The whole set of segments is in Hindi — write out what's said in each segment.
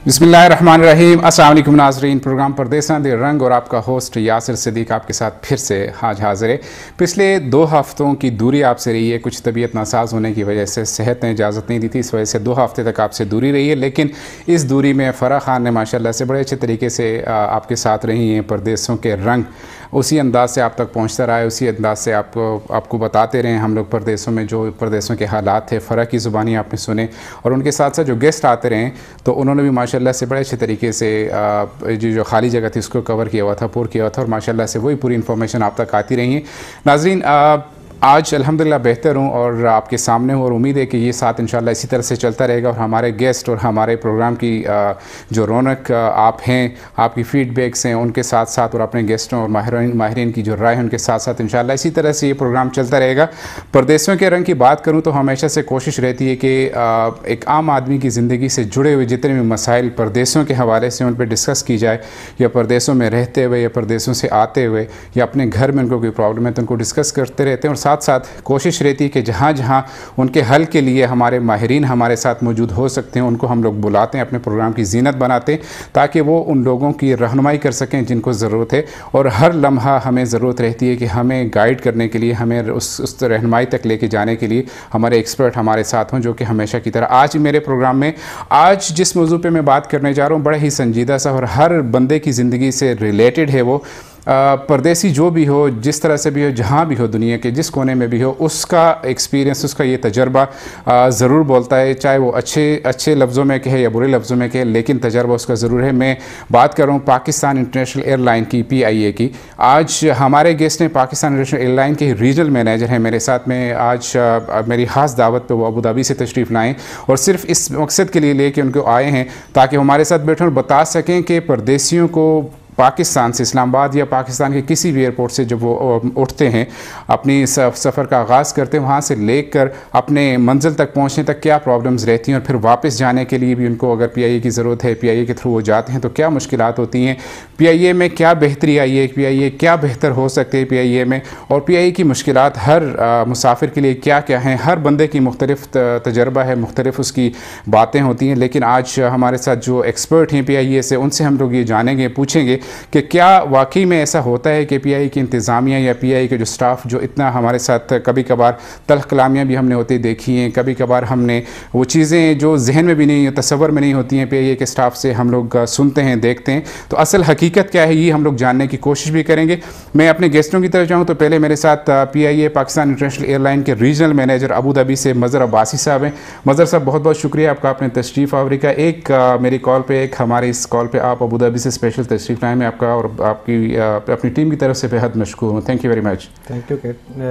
बिस्मिल्लाहिर्रहमानिर्रहीम। अस्सलाम वालेकुम नाज़रीन। प्रोग्राम परदेसां दे रंग और आपका होस्ट यासिर सिद्दीक आपके साथ फिर से आज हाजिर है। पिछले 2 हफ़्तों की दूरी आपसे रही है, कुछ तबीयत नासाज होने की वजह से सेहत ने इजाज़त नहीं दी थी, इस वजह से 2 हफ़्ते तक आपसे दूरी रही है। लेकिन इस दूरी में फ़रा ख़ान ने माशाल्लाह से बड़े अच्छे तरीके से आपके साथ रही हैं। परदेसों के रंग उसी अंदाज़ से आप तक पहुँचता रहा है, उसी अंदाज़ से आपको बताते रहे हम लोग परदेसों में जो परदेसों के हालात थे। फ़रा की ज़ुबानी आपने सुने और उनके साथ साथ जो गेस्ट आते रहे तो उन्होंने भी माशाल्लाह से बड़े अच्छे तरीके से जो खाली जगह थी उसको कवर किया हुआ था, पूर किया हुआ था और माशाल्लाह से वही पूरी इन्फॉर्मेशन आप तक आती रही है। नाज़रीन, आज अल्हम्दुलिल्लाह बेहतर हूँ और आपके सामने हूँ और उम्मीद है कि ये साथ इंशाल्लाह इसी तरह से चलता रहेगा और हमारे गेस्ट और हमारे प्रोग्राम की जो रौनक आप हैं, आपकी फ़ीडबैक्स हैं, उनके साथ साथ और अपने गेस्टों और माहिरीन की जो राय है उनके साथ साथ इंशाल्लाह इसी तरह से ये प्रोग्राम चलता रहेगा। परदेसों के रंग की बात करूँ तो हमेशा से कोशिश रहती है कि एक आम आदमी की ज़िंदगी से जुड़े हुए जितने भी मसाइल परदेसों के हवाले से उन पर डिस्कस की जाए, या परदेसों में रहते हुए या परदेसों से आते हुए या अपने घर में उनको कोई प्रॉब्लम है तो उनको डिस्कस करते रहते हैं। और साथ साथ कोशिश रहती है कि जहाँ जहाँ उनके हल के लिए हमारे माहिरीन हमारे साथ मौजूद हो सकते हैं उनको हम लोग बुलाते हैं, अपने प्रोग्राम की ज़ीनत बनाते हैं ताकि वो उन लोगों की रहनुमाई कर सकें जिनको ज़रूरत है। और हर लम्हा हमें ज़रूरत रहती है कि हमें गाइड करने के लिए, हमें उस रहनुमाई तक लेके जाने के लिए हमारे एक्सपर्ट हमारे साथ हों, जो कि हमेशा की तरह आज मेरे प्रोग्राम में आज जिस मौजू पे मैं बात करने जा रहा हूँ बड़ा ही संजीदा सा और हर बंदे की ज़िंदगी से रिलेटेड है। वो परदेसी जो भी हो, जिस तरह से भी हो, जहाँ भी हो, दुनिया के जिस कोने में भी हो, उसका एक्सपीरियंस, उसका ये तजर्बा ज़रूर बोलता है, चाहे वो अच्छे लफ्ज़ों में कहे या बुरे लफ्ज़ों में कहे, लेकिन तजर्बा उसका ज़रूर है। मैं बात कर रहा हूँ पाकिस्तान इंटरनेशनल एयरलाइन की, PIA की। आज हमारे गेस्ट ने पाकिस्तान इंटरनेशनल एयरलाइन के रीजनल मैनेजर हैं मेरे साथ में। आज मेरी ख़ास दावत पर वो अबू धाबी से तशरीफ़ लाएँ और सिर्फ इस मकसद के लिए लेके उनको आए हैं ताकि हमारे साथ बैठे और बता सकें कि परदेसियों को पाकिस्तान से, इस्लामाबाद या पाकिस्तान के किसी भी एयरपोर्ट से जब वो उठते हैं, अपनी सफ़र का आगाज़ करते हैं, वहाँ से लेकर अपने मंजिल तक पहुँचने तक क्या प्रॉब्लम्स रहती हैं और फिर वापस जाने के लिए भी उनको अगर PIA की ज़रूरत है, PIA के थ्रू वो जाते हैं तो क्या मुश्किलात होती हैं, PIA में क्या बेहतरी आई है, PIA क्या बेहतर हो सकते हैं PIA में, और PIA की मुश्किलात हर मुसाफिर के लिए क्या क्या हैं। हर बंदे की मुख्तलिफ तजर्बा है, मुख्तलिफ उसकी बातें होती हैं। लेकिन आज हमारे साथ जो एक्सपर्ट हैं PIA से, उनसे हम लोग ये जानेंगे, पूछेंगे कि क्या वाकई में ऐसा होता है कि PIA की इंतज़ामिया या PIA के जो स्टाफ जो इतना हमारे साथ कभी कभार तल्ख़ कलामियाँ भी हमने होती देखी हैं, कभी कभार हमने वो चीज़ें जो जहन में भी नहीं, तसव्वुर में नहीं होती हैं, PIA के स्टाफ से हम लोग सुनते हैं, देखते हैं। तो असल हकीकत क्या है ये हम लोग जानने की कोशिश भी करेंगे। मैं अपने गेस्टों की तरफ जाऊँ तो पहले मेरे साथ PIA पाकिस्तान इंटरनेशनल एयरलाइन के रीजनल मैनेजर अबू धाबी से मज़हर अब्बासी साहब हैं। मज़हर साहब, बहुत बहुत शुक्रिया आपका, आपने तशरीफ़ आवरी का। एक मेरी कॉल पर, एक हमारे इस कॉल पर आप अबू धाबी से स्पेशल तशरीफ़ लाए, मैं आपका और आपकी अपनी टीम की तरफ से बेहद मशकूर हूँ। Thank you very much. Thank you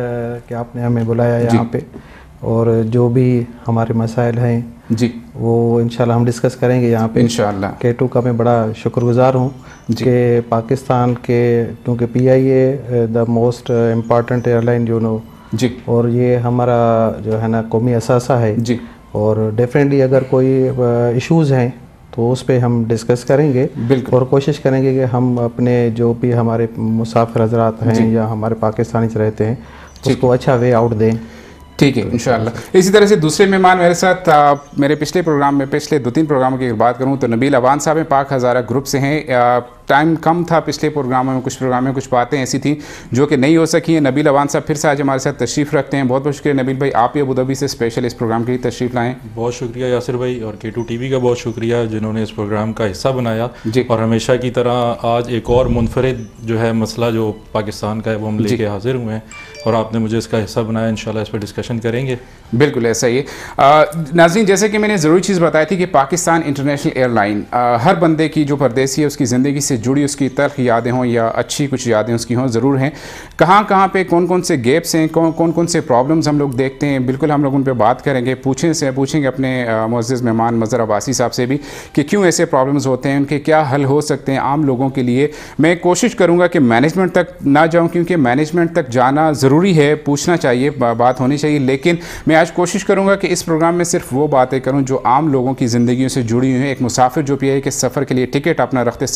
कि आपने हमें बुलाया यहाँ पे, और जो भी हमारे मसाइल हैं जी वो इंशाल्लाह हम डिस्कस करेंगे यहाँ पे इंशाल्लाह। K2 का मैं बड़ा शुक्रगुजार हूँ कि पाकिस्तान के, क्योंकि PIA the most important airline you know जी, और ये हमारा जो है ना कौमी असासा है जी, और डेफिनेटली अगर कोई इश्यूज़ हैं तो उस पर हम डिस्कस करेंगे और कोशिश करेंगे कि हम अपने जो भी हमारे मुसाफिर हज़रात हैं या हमारे पाकिस्तानी रहते हैं उसको अच्छा वे आउट दें। ठीक है इंशाल्लाह। इसी तरह से दूसरे मेहमान मेरे साथ मेरे पिछले प्रोग्राम में, पिछले 2-3 प्रोग्रामों की बात करूं तो नबील अवान साहब हैं, पाक हज़ारा ग्रुप से हैं। टाइम कम था पिछले प्रोग्रामों में, कुछ प्रोग्राम में कुछ बातें ऐसी थी जो कि नहीं हो सकी हैं। नबील अवान साहब फिर से आज हमारे साथ तशरीफ़ रखते हैं। बहुत बहुत शुक्रिया नबील भाई, आप ही अबू धाबी से स्पेशल इस प्रोग्राम के लिए तशरीफ़ लाएँ। बहुत शुक्रिया यासिर भाई, और K2 TV का बहुत शुक्रिया जिन्होंने इस प्रोग्राम का हिस्सा बनाया जी। और हमेशा की तरह आज एक और मुनफरिद जो है मसला जो पाकिस्तान का है वो हम लेके हाजिर हुए हैं और आपने मुझे इसका हिस्सा बनाया। इंशाल्लाह इस पर डिस्कशन करेंगे। बिल्कुल ऐसा ही है। नाज़रीन, जैसे कि मैंने ज़रूरी चीज़ बताई थी कि पाकिस्तान इंटरनेशनल एयरलाइन हर बंदे की जो परदेसी है उसकी ज़िंदगी से जुड़ी उसकी तल्ख़ यादें हों या अच्छी कुछ यादें उसकी हों, ज़रूर हैं। कहाँ पे कौन कौन से गैप्स हैं, कौन कौन से प्रॉब्लम्स हम लोग देखते हैं, बिल्कुल हम लोग उन पर बात करेंगे। पूछेंगे अपने मुअज़्ज़ज़ मेहमान मज़हर अब्बासी साहब से भी कि क्यों ऐसे प्रॉब्लम्स होते हैं, उनके क्या हल हो सकते हैं आम लोगों के लिए। मैं कोशिश करूँगा कि मैनेजमेंट तक ना जाऊँ, क्योंकि मैनेजमेंट तक जाना ज़रूरी है, पूछना चाहिए, बात होनी चाहिए, लेकिन मैं आज कोशिश करूंगा कि इस प्रोग्राम में सिर्फ वो बातें करूं जो आम लोगों की ज़िंदगियों से जुड़ी हुई हैं। एक मुसाफिर जो PIA के सफ़र के लिए टिकट अपना रखते, सफ़र टिकट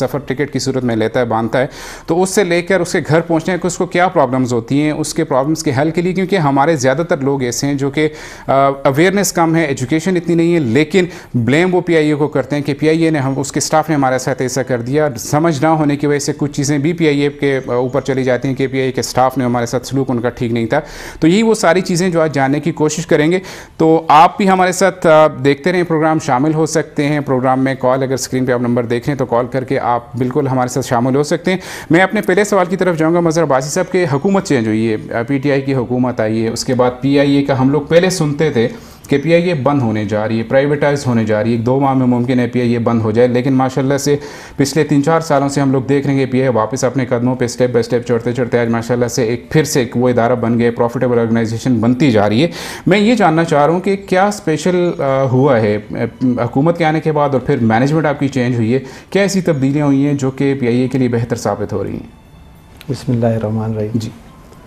टिकट की सूरत में लेता है, बांधता है, तो उससे लेकर उसके घर पहुँचने को उसको क्या प्रॉब्लम्स होती हैं, उसके प्रॉब्लम्स के हल के लिए, क्योंकि हमारे ज़्यादातर लोग ऐसे हैं जो कि अवेयरनेस कम है, एजुकेशन इतनी नहीं है, लेकिन ब्लेम वो PIA को करते हैं कि PIA ने हम उसके स्टाफ ने हमारे साथ ऐसा कर दिया। समझ ना होने की वजह से कुछ चीज़ें भी PIA के ऊपर चली जाती हैं कि PIA के स्टाफ ने हमारे साथ सलूक उनका ठीक नहीं था। तो यही वो सारी चीज़ें जो आज जानने की कोशिश करेंगे। तो आप भी हमारे साथ देखते रहें प्रोग्राम, शामिल हो सकते हैं प्रोग्राम में। कॉल, अगर स्क्रीन पे आप नंबर देख रहे हैं तो कॉल करके आप बिल्कुल हमारे साथ शामिल हो सकते हैं। मैं अपने पहले सवाल की तरफ जाऊँगा। मज़हर अब्बासी साहब के हुकूमत चेंज हुई है, PTI की हुकूमत आई है, उसके बाद PIA का हम लोग पहले सुनते थे कि PIA बंद होने जा रही है, प्राइवेटाइज होने जा रही है, 2 माह में मुमकिन है PIA बंद हो जाए, लेकिन माशाल्लाह से पिछले 3-4 सालों से हम लोग देख रहे हैं कि PIA वापस अपने कदमों पे स्टेप बाय स्टेप चढ़ते चढ़ते आज माशाल्लाह से एक फिर से वो इदारा बन गए, प्रॉफिटेबल ऑर्गेनाइजेशन बनती जा रही है। मैं ये जानना चाह रहा हूँ कि क्या स्पेशल हुआ है हुकूमत के आने के बाद और फिर मैनेजमेंट आपकी चेंज हुई है, क्या ऐसी तब्दीलियाँ हुई हैं जो कि PIA के लिए बेहतर साबित हो रही हैं? बिस्मिल्लाहिर्रहमानिर्रहीम जी।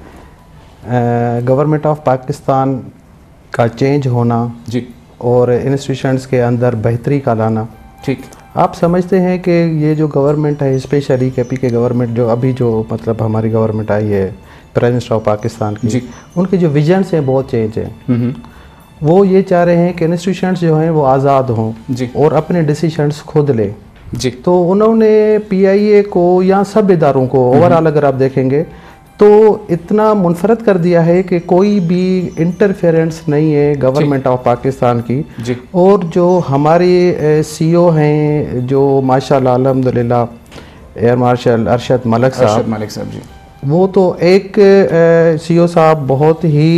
गवर्नमेंट ऑफ पाकिस्तान का चेंज होना जी और इंस्टीट्यूशंस के अंदर बेहतरी का लाना, ठीक। आप समझते हैं कि ये जो गवर्नमेंट है, स्पेशली KP के गवर्नमेंट जो अभी जो मतलब हमारी गवर्नमेंट आई है, प्राइम मिनिस्टर ऑफ पाकिस्तान की जी, उनके जो विजन्स हैं बहुत चेंज है। वो ये चाह रहे हैं कि इंस्टीट्यूशंस जो हैं वो आज़ाद हों और अपने डिसीशंस खुद लें जी। तो उन्होंने PIA को या सब इदारों को ओवरऑल अगर आप देखेंगे तो इतना मुनफरद कर दिया है कि कोई भी इंटरफेरेंस नहीं है गवर्नमेंट ऑफ पाकिस्तान की जी। और जो हमारे CEO हैं जो माशाल्लाह अल्हम्दुलिल्लाह एयर मार्शल अरशद मलिक साहब जी, वो तो एक CEO साहब बहुत ही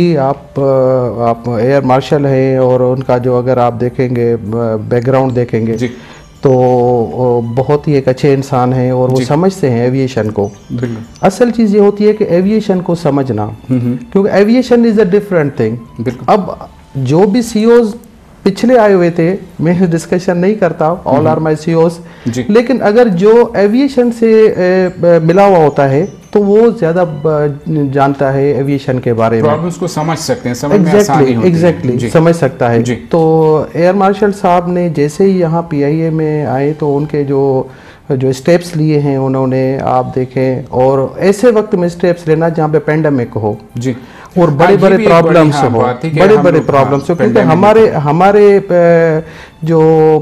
आप एयर मार्शल हैं और उनका जो अगर आप देखेंगे बैकग्राउंड देखेंगे जी, तो बहुत ही एक अच्छे इंसान हैं और वो समझते हैं एविएशन को। असल चीज़ ये होती है कि एविएशन को समझना, क्योंकि aviation is a different thing. अब जो भी CEOs पिछले आए हुए थे, मैं डिस्कशन नहीं करता, ऑल आर माई CEOs, लेकिन अगर जो एविएशन से मिला हुआ होता है तो वो ज़्यादा जानता है एविएशन के बारे में, प्रॉब्लम्स को समझ सकते हैं, समझ में आसानी होती है। एग्जैक्टली समझ सकता है। तो एयर मार्शल साहब ने जैसे ही यहाँ PIA में आए तो उनके जो स्टेप्स लिए हैं उन्होंने, आप देखें, और ऐसे वक्त में स्टेप्स लेना जहाँ पे पेंडेमिक हो जी, और बड़े बड़े प्रॉब्लम्स हो, बड़े बड़े प्रॉब्लम्स हो, क्योंकि हमारे जो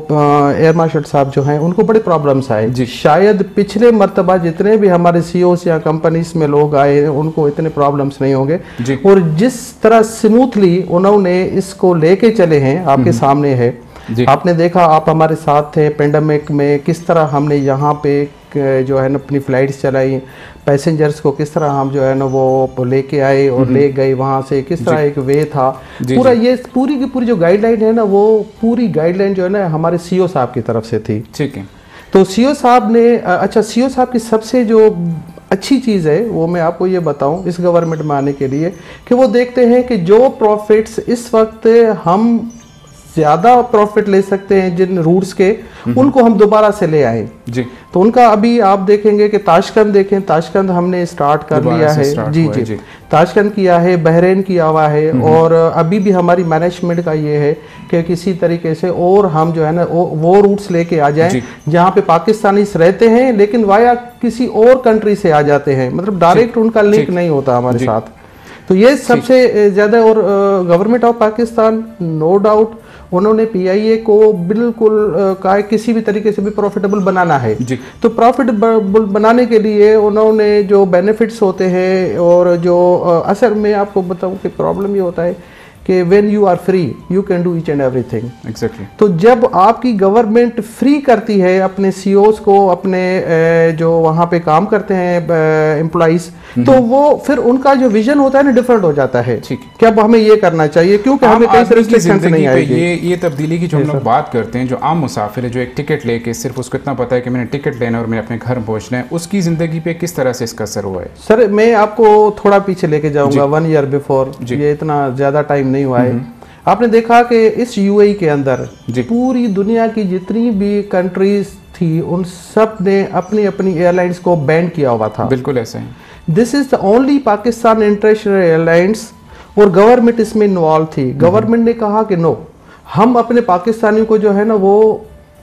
एयर मार्शल साहब जो हैं उनको बड़े प्रॉब्लम्स आए। शायद पिछले मर्तबा जितने भी हमारे CEOs या कंपनीज में लोग आए उनको इतने प्रॉब्लम्स नहीं होंगे, और जिस तरह स्मूथली उन्होंने इसको लेके चले हैं आपके सामने है। आपने देखा, आप हमारे साथ थे पेंडेमिक में, किस तरह हमने यहाँ पे जो है ना अपनी फ्लाइट्स चलाई, पैसेंजर्स को किस तरह हम जो है ना वो लेके आए और ले गए वहाँ से, किस तरह एक वे था पूरा। ये पूरी की पूरी जो गाइडलाइन है ना, वो पूरी गाइडलाइन जो है ना हमारे CEO साहब की तरफ से थी। ठीक है। तो CEO साहब ने, अच्छा, CEO साहब की सबसे जो अच्छी चीज़ है वो मैं आपको ये बताऊं इस गवर्नमेंट में आने के लिए, कि वो देखते हैं कि जो प्रॉफिट्स इस वक्त हम ज़्यादा प्रॉफिट ले सकते हैं जिन रूट्स के, उनको हम दोबारा से ले आए जी। तो उनका अभी आप देखेंगे कि ताशकंद देखें, ताशकंद हमने स्टार्ट कर लिया है जी, ताशकंद किया है, बहरीन किया हुआ है, और अभी भी हमारी मैनेजमेंट का ये है कि किसी तरीके से और हम जो है ना वो रूट्स लेके आ जाएं जहाँ पे पाकिस्तानीस रहते हैं लेकिन वाया किसी और कंट्री से आ जाते हैं, मतलब डायरेक्ट उनका लिंक नहीं होता हमारे साथ। तो ये सबसे ज़्यादा, और government of Pakistan no doubt उन्होंने PIA को बिल्कुल कहा किसी भी तरीके से भी प्रॉफिटेबल बनाना है जी। तो प्रॉफिटेबल बनाने के लिए उन्होंने जो बेनिफिट्स होते हैं, और जो असल में आपको बताऊं कि प्रॉब्लम ये होता है कि when you are free you can do each and everything. Exactly. तो जब आपकी गवर्नमेंट फ्री करती है अपने CEOs को, अपने जो वहाँ पे काम करते हैं एम्प्लॉइज, तो वो फिर उनका जो विजन होता है ना डिफरेंट हो जाता है कि अब हमें ये करना चाहिए, क्योंकि हमें कई सारे रिस्ट्रिक्शंस नहीं आएगी। ये तब्दीली की जो हम लोग बात करते हैं, जो आम मुसाफिर है जो एक टिकट लेके सिर्फ उसको इतना पता है कि मैंने टिकट लेना और मैंने अपने घर पहुँचना है, उसकी ज़िंदगी पे किस तरह से इसका असर हुआ है? सर मैं आपको थोड़ा पीछे लेके जाऊँगा, 1 ईयर बिफोर, ये इतना ज़्यादा टाइम नहीं हुआ है। आपने देखा कि इस UAE के अंदर पूरी दुनिया की जितनी भी कंट्रीज थी उन सब ने अपनी अपनी एयरलाइंस को बैन किया हुआ था। बिल्कुल ऐसा है। This is the only Pakistan international airlines, और गवर्नमेंट इसमें इन्वॉल्व थी। गवर्नमेंट ने कहा कि नो, हम अपने पाकिस्तानियों को जो है ना वो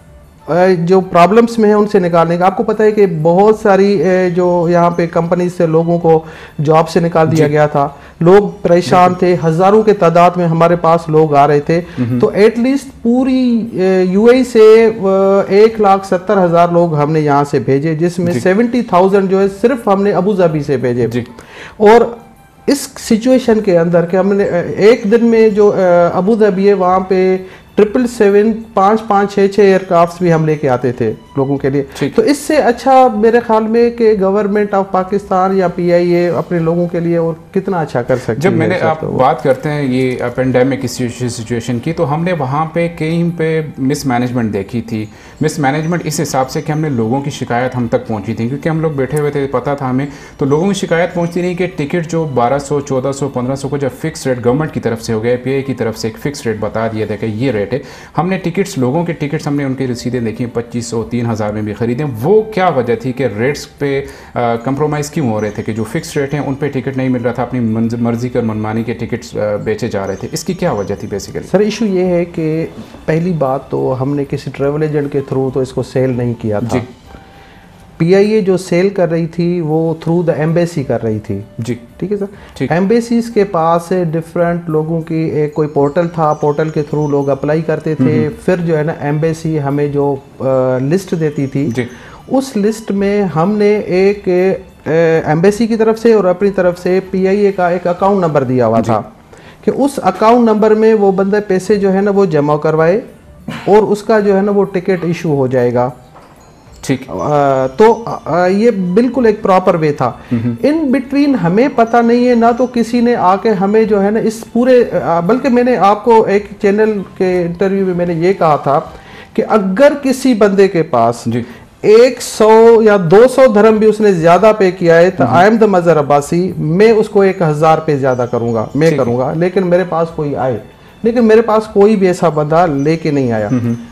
जो प्रॉब्लम्स में है उनसे निकालने का। आपको पता है कि बहुत सारी जो यहाँ पे कंपनी से लोगों को जॉब से निकाल दिया गया था, लोग परेशान थे, हजारों के तादाद में हमारे पास लोग आ रहे थे। तो एटलीस्ट पूरी यूएई से 1,70,000 लोग हमने यहाँ से भेजे, जिसमें 70,000 जो है सिर्फ हमने अबू धाबी से भेजे। और इस सिचुएशन के अंदर कि हमने एक दिन में जो अबू धाबी है वहाँ पे 777 5 6 एयरक्राफ्ट भी हम लेके आते थे लोगों के लिए। तो इससे अच्छा मेरे ख्याल में कि गवर्नमेंट ऑफ पाकिस्तान या पीआईए अपने लोगों के लिए और कितना अच्छा कर सकते हैं। जब मैंने आप बात करते हैं ये पेंडेमिक सिचुएशन की, तो हमने वहाँ पे कहीं पे मिसमैनेजमेंट देखी थी। मिसमैनेजमेंट इस हिसाब से कि हमने लोगों की शिकायत हम तक पहुँची थी, क्योंकि हम लोग बैठे हुए थे, पता था हमें, तो लोगों की शिकायत पहुँचती नहीं कि टिकट जो 1200 1400 1500 को जब फिक्स रेट गवर्नमेंट की तरफ से हो गया, पीआईए की तरफ से एक फिक्स रेट बता दिया था कि ये रेट है। हमने टिकट्स, लोगों के टिकट्स हमने उनकी रसीदें देखी 2500 3000 में भी खरीदे। वो क्या वजह थी कि रेट्स पे कंप्रोमाइज़ क्यों हो रहे थे कि जो फिक्स रेट हैं उन पे टिकट नहीं मिल रहा था, अपनी मर्जी कर मनमानी के टिकट्स बेचे जा रहे थे। इसकी क्या वजह थी बेसिकली? सर इशू ये है कि पहली बात तो हमने किसी ट्रेवल एजेंट के थ्रू तो इसको सेल नहीं किया था। पीआईए जो सेल कर रही थी वो थ्रू द एम्बेसी कर रही थी। जी ठीक है सर। एम्बेसीज के पास डिफरेंट लोगों की एक कोई पोर्टल था, पोर्टल के थ्रू लोग अप्लाई करते थे। फिर जो है ना एम्बेसी हमें जो लिस्ट देती थी, उस लिस्ट में हमने एक एम्बेसी की तरफ से और अपनी तरफ से पीआईए का एक अकाउंट नंबर दिया हुआ था कि उस अकाउंट नंबर में वो बंदा पैसे जो है ना वो जमा करवाए और उसका जो है ना वो टिकट इशू हो जाएगा। ठीक। तो ये बिल्कुल एक प्रॉपर वे था। इन बिटवीन हमें पता नहीं है ना, तो किसी ने आके हमें जो है ना इस पूरे, बल्कि मैंने आपको एक चैनल के इंटरव्यू में मैंने ये कहा था कि अगर किसी बंदे के पास 100 या 200 धर्म भी उसने ज्यादा पे किया है तो I am the Mazhar Abbasi, मैं उसको 1000 पे ज्यादा करूंगा, मैं करूंगा। लेकिन मेरे पास कोई आए, लेकिन मेरे पास कोई भी ऐसा बंदा लेके नहीं आया।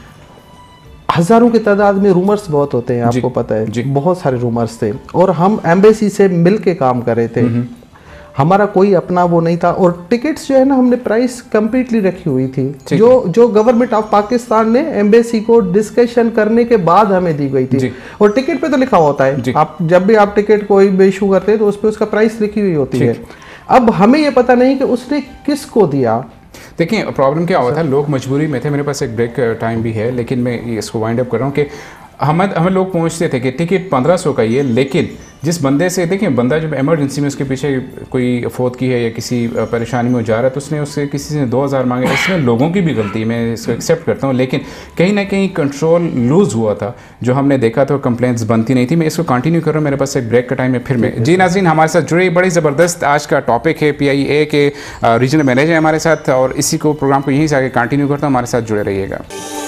हजारों की तादाद में रूमर्स बहुत होते हैं, आपको पता है, बहुत सारे रूमर्स थे और हम एम्बेसी से मिल के काम कर रहे थे। हमारा कोई अपना वो नहीं था और टिकट्स जो है ना हमने प्राइस कंप्लीटली रखी हुई थी, जो गवर्नमेंट ऑफ पाकिस्तान ने एम्बेसी को डिस्कशन करने के बाद हमें दी गई थी। और टिकट पे तो लिखा होता है, आप जब भी आप टिकट कोई भी इशू करते हैं तो उस पर उसका प्राइस लिखी हुई होती है। अब हमें ये पता नहीं कि उसने किसको दिया। देखिए प्रॉब्लम क्या हुआ था, लोग मजबूरी में थे, मेरे पास एक ब्रेक टाइम भी है, लेकिन मैं इसको वाइंड अप कर रहा हूँ कि हमें लोग पहुँचते थे कि टिकट 1500 का ही है, लेकिन जिस बंदे से, देखिए बंदा जब इमरजेंसी में उसके पीछे कोई फौत की है या किसी परेशानी में जा रहा है तो उसने उससे किसी से 2000 मांगे। इसमें लोगों की भी गलती है, मैं इसको एक्सेप्ट करता हूँ, लेकिन कहीं ना कहीं कंट्रोल लूज़ हुआ था जो हमने देखा था, कंप्लेंट्स बनती नहीं थी। मैं इसको कंटिन्यू कर रहा हूँ, मेरे पास एक ब्रेक का टाइम है, फिर मैं जी नाज़रीन हमारे साथ जुड़े, बड़ी ज़बरदस्त आज का टॉपिक है पीआईए के रीजनल मैनेजर हमारे साथ, और इसी को प्रोग्राम को यहीं से आगे कंटिन्यू करता हूँ, हमारे साथ जुड़े रहिएगा।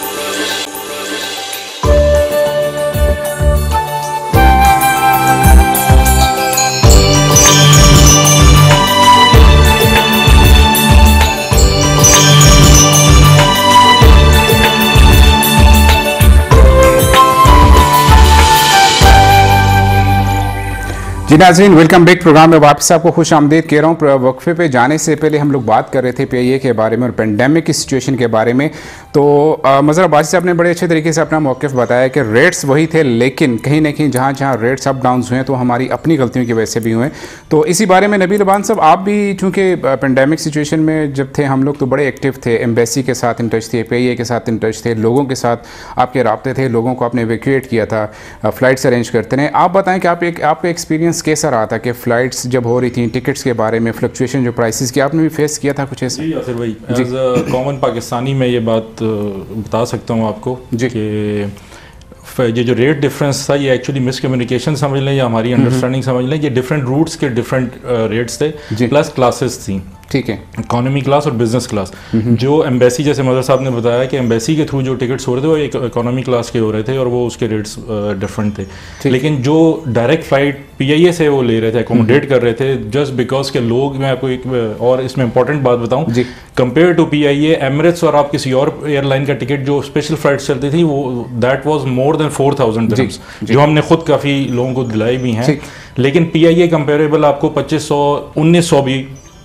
जी नाज़रीन वेलकम बैक। प्रोग्राम में वापस आपको खुश आमदीद कह रहा हूँ। वक्फे पे जाने से पहले हम लोग बात कर रहे थे पीआईए के बारे में और पेंडेमिक की सिचुएशन के बारे में। तो मज़हर अब्बासी साहब ने बड़े अच्छे तरीके से अपना मौक़िफ़ बताया कि रेट्स वही थे, लेकिन कहीं ना कहीं जहाँ जहाँ रेट्स अप डाउन हुए तो हमारी अपनी गलतियों की वजह से भी हुए। तो इसी बारे में नबील अबान साहब, आप भी चूँकि पेंडेमिक सिचुएशन में जब थे, हम लोग तो बड़े एक्टिव थे, एम्बेसी के साथ इन टच थे, पीआईए के साथ इन टच थे, लोगों के साथ आपके राब्ते थे, लोगों को आपने इवैक्यूएट किया था, फ़्लाइट्स अरेंज करते रहे। आप बताएँ कि आपका एक्सपीरियंस कैसा रहा था कि फ़्लाइट्स जब हो रही थी, टिकट्स के बारे में, फ्लक्चुएशन जो प्राइसेस की आपने भी फेस किया था कुछ ऐसा? जी यासिर भाई, एज अ कॉमन पाकिस्तानी मैं ये बात बता सकता हूँ आपको कि ये जो रेट डिफरेंस था ये एक्चुअली मिसकम्युनिकेशन समझ लें या हमारी अंडरस्टैंडिंग समझ लें, ये डिफरेंट रूट्स के डिफरेंट रेट्स थे, प्लस क्लासेस थी। ठीक है, इकोनॉमी क्लास और बिजनेस क्लास। जो एम्बेसी, जैसे मदर साहब ने बताया कि एम्बेसी के थ्रू जो टिकट्स हो रहे थे वो एक इकोनॉमी क्लास के हो रहे थे और वो उसके रेट्स डिफरेंट थे। लेकिन जो डायरेक्ट फ्लाइट पीआईए से वो ले रहे थे, अकोमोडेट कर रहे थे, जस्ट बिकॉज के लोग, मैं आपको एक और इसमें इंपॉर्टेंट बात बताऊं, कंपेयर टू पीआईए, एमिरेट्स और आप किसी और एयरलाइन का टिकट जो स्पेशल फ्लाइट चलती थी वो that was more than 4000 dirhams, जो हमने खुद काफ़ी लोगों को दिलाई भी हैं। लेकिन पीआईए कंपेरेबल आपको 2500 1900 भी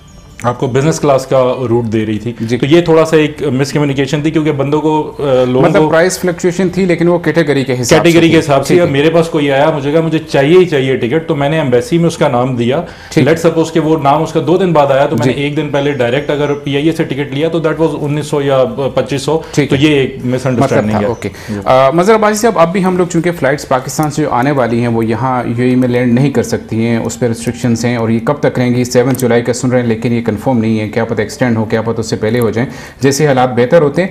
आपको बिजनेस क्लास का रूट दे रही थी। तो ये थोड़ा सा एक मिसकम्युनिकेशन थी, क्योंकि बंदों को लोगों मतलब प्राइस फ्लक्चुएशन थी, लेकिन वो कैटेगरी के हिसाब से मेरे पास कोई आया, मुझे कहा मुझे चाहिए ही चाहिए टिकट, तो मैंने एम्बेसी में उसका नाम दिया। लेट सपोज के वो नाम उसका 2 दिन बाद आया, तो मैंने 1 दिन पहले डायरेक्ट अगर PIA से टिकट लिया तो दैट वाज 1900 या 2500। तो ये एक मिसअंडरस्टैंडिंग है। ओके, मजहर अब्बासी साहब, अब भी हम लोग चूंकि फ्लाइट्स पाकिस्तान से जो आने वाली हैं वो यहाँ UAE में लैंड नहीं कर सकती हैं, उस पर रिस्ट्रिक्शंस हैं, और ये कब तक रहेंगी? 7 जुलाई का सुन रहे हैं, लेकिन ये कंफर्म नहीं है, क्या पता एक्सटेंड हो, क्या पता उससे पहले हो जाए। जैसे हालात बेहतर होते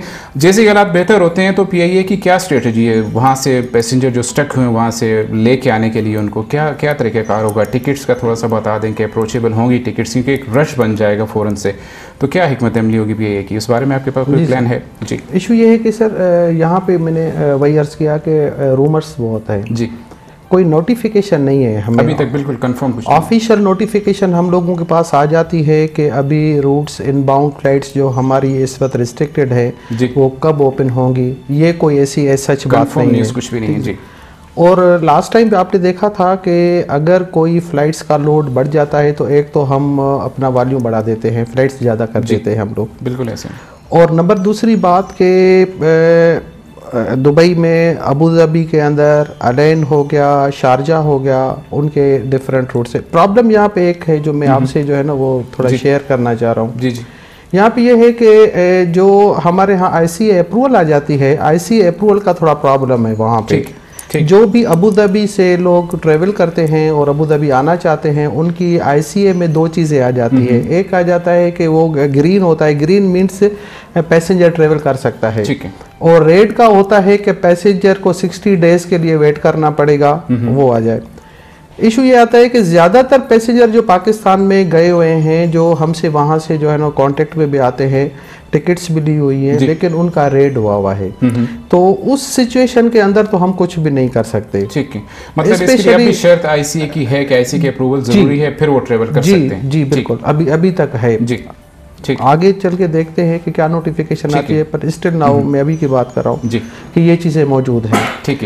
हैं तो PIA की क्या स्ट्रेटजी है? वहाँ से पैसेंजर जो स्टक हुए वहाँ से लेके आने के लिए उनको क्या तरीक़ाकार होगा? टिकट्स का थोड़ा सा बता दें कि अप्रोचेबल होंगी टिकट्स, क्योंकि एक रश बन जाएगा फ़ौरन से, तो क्या हिकमत अमली होगी PIA की? इस बारे में आपके पास कोई प्लान है? जी, इशू ये है कि सर यहाँ पे मैंने वही अर्ज़ किया कि रूमर्स बहुत है जी, कोई नोटिफिकेशन नहीं है हमें अभी तक, बिल्कुल कंफर्म कुछ ऑफिशियल नोटिफिकेशन हम लोगों के पास आ जाती है कि अभी रूट्स इनबाउंड फ्लाइट्स जो हमारी इस वक्त रिस्ट्रिक्टेड है वो कब ओपन होंगी, ये कोई ऐसी सच बात नहीं है, कुछ भी नहीं है जी। और लास्ट टाइम पे आपने देखा था कि अगर कोई फ़्लाइट्स का लोड बढ़ जाता है तो एक तो हम अपना वॉल्यूम बढ़ा देते हैं, फ़्लाइट्स ज़्यादा कर देते हैं हम लोग, बिल्कुल ऐसे। और नंबर दूसरी बात कि दुबई में अबू धाबी के अंदर अलैन हो गया, शारजा हो गया, उनके डिफरेंट रूट से प्रॉब्लम यहाँ पे एक है जो मैं आपसे जो है ना वो थोड़ा शेयर करना चाह रहा हूँ। जी जी, यहाँ पे ये है कि जो हमारे यहाँ ICA अप्रूवल आ जाती है, ICA अप्रूवल का थोड़ा प्रॉब्लम है वहाँ पे। जो भी अबू धाबी से लोग ट्रेवल करते हैं और अबू धाबी आना चाहते हैं, उनकी ICA में 2 चीज़ें आ जाती है। एक आ जाता है कि वो ग्रीन होता है, ग्रीन मीन्स पैसेंजर ट्रेवल कर सकता है, ठीक है, और रेड का होता है कि पैसेंजर को 60 डेज के लिए वेट करना पड़ेगा वो आ जाए। इशू ये आता है कि ज़्यादातर पैसेंजर जो पाकिस्तान में गए हुए हैं, जो हमसे वहाँ से जो है ना कांटेक्ट में भी आते हैं, टिकट्स भी ली हुई है, लेकिन उनका रेड हुआ है, तो उस सिचुएशन के अंदर तो हम कुछ भी नहीं कर सकते। ठीक है, मतलब इसकी अभी शर्त ICA की है कि ICA के अप्रूवल जरूरी है, फिर वो ट्रेवल कर सकते हैं। जी बिल्कुल, अभी तक है जी, ठीक। आगे चल के देखते हैं कि क्या नोटिफिकेशन आती है, पर स्टिल नाउ मैं अभी की बात कर रहा हूँ कि ये चीज़ें मौजूद हैं। ठीक है।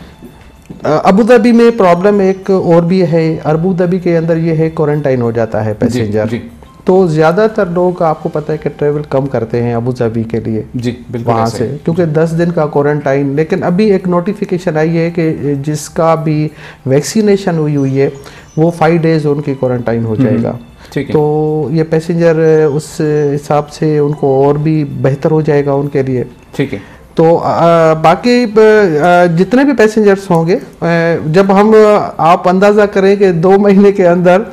अबू धाबी में प्रॉब्लम एक और भी है, अबू धाबी के अंदर ये है क्वारंटाइन हो जाता है पैसेंजर, तो ज़्यादातर लोग आपको पता है कि ट्रेवल कम करते हैं अबू धाबी के लिए जी, बिल्कुल वहाँ से, क्योंकि 10 दिन का क्वारंटाइन। लेकिन अभी एक नोटिफिकेशन आई है कि जिसका भी वैक्सीनेशन हुई है वो 5 डेज उनकी क्वारंटाइन हो जाएगा, तो ये पैसेंजर उस हिसाब से उनको और भी बेहतर हो जाएगा उनके लिए। ठीक है, तो बाकी जितने भी पैसेंजर्स होंगे, जब हम आप अंदाज़ा करें कि 2 महीने के अंदर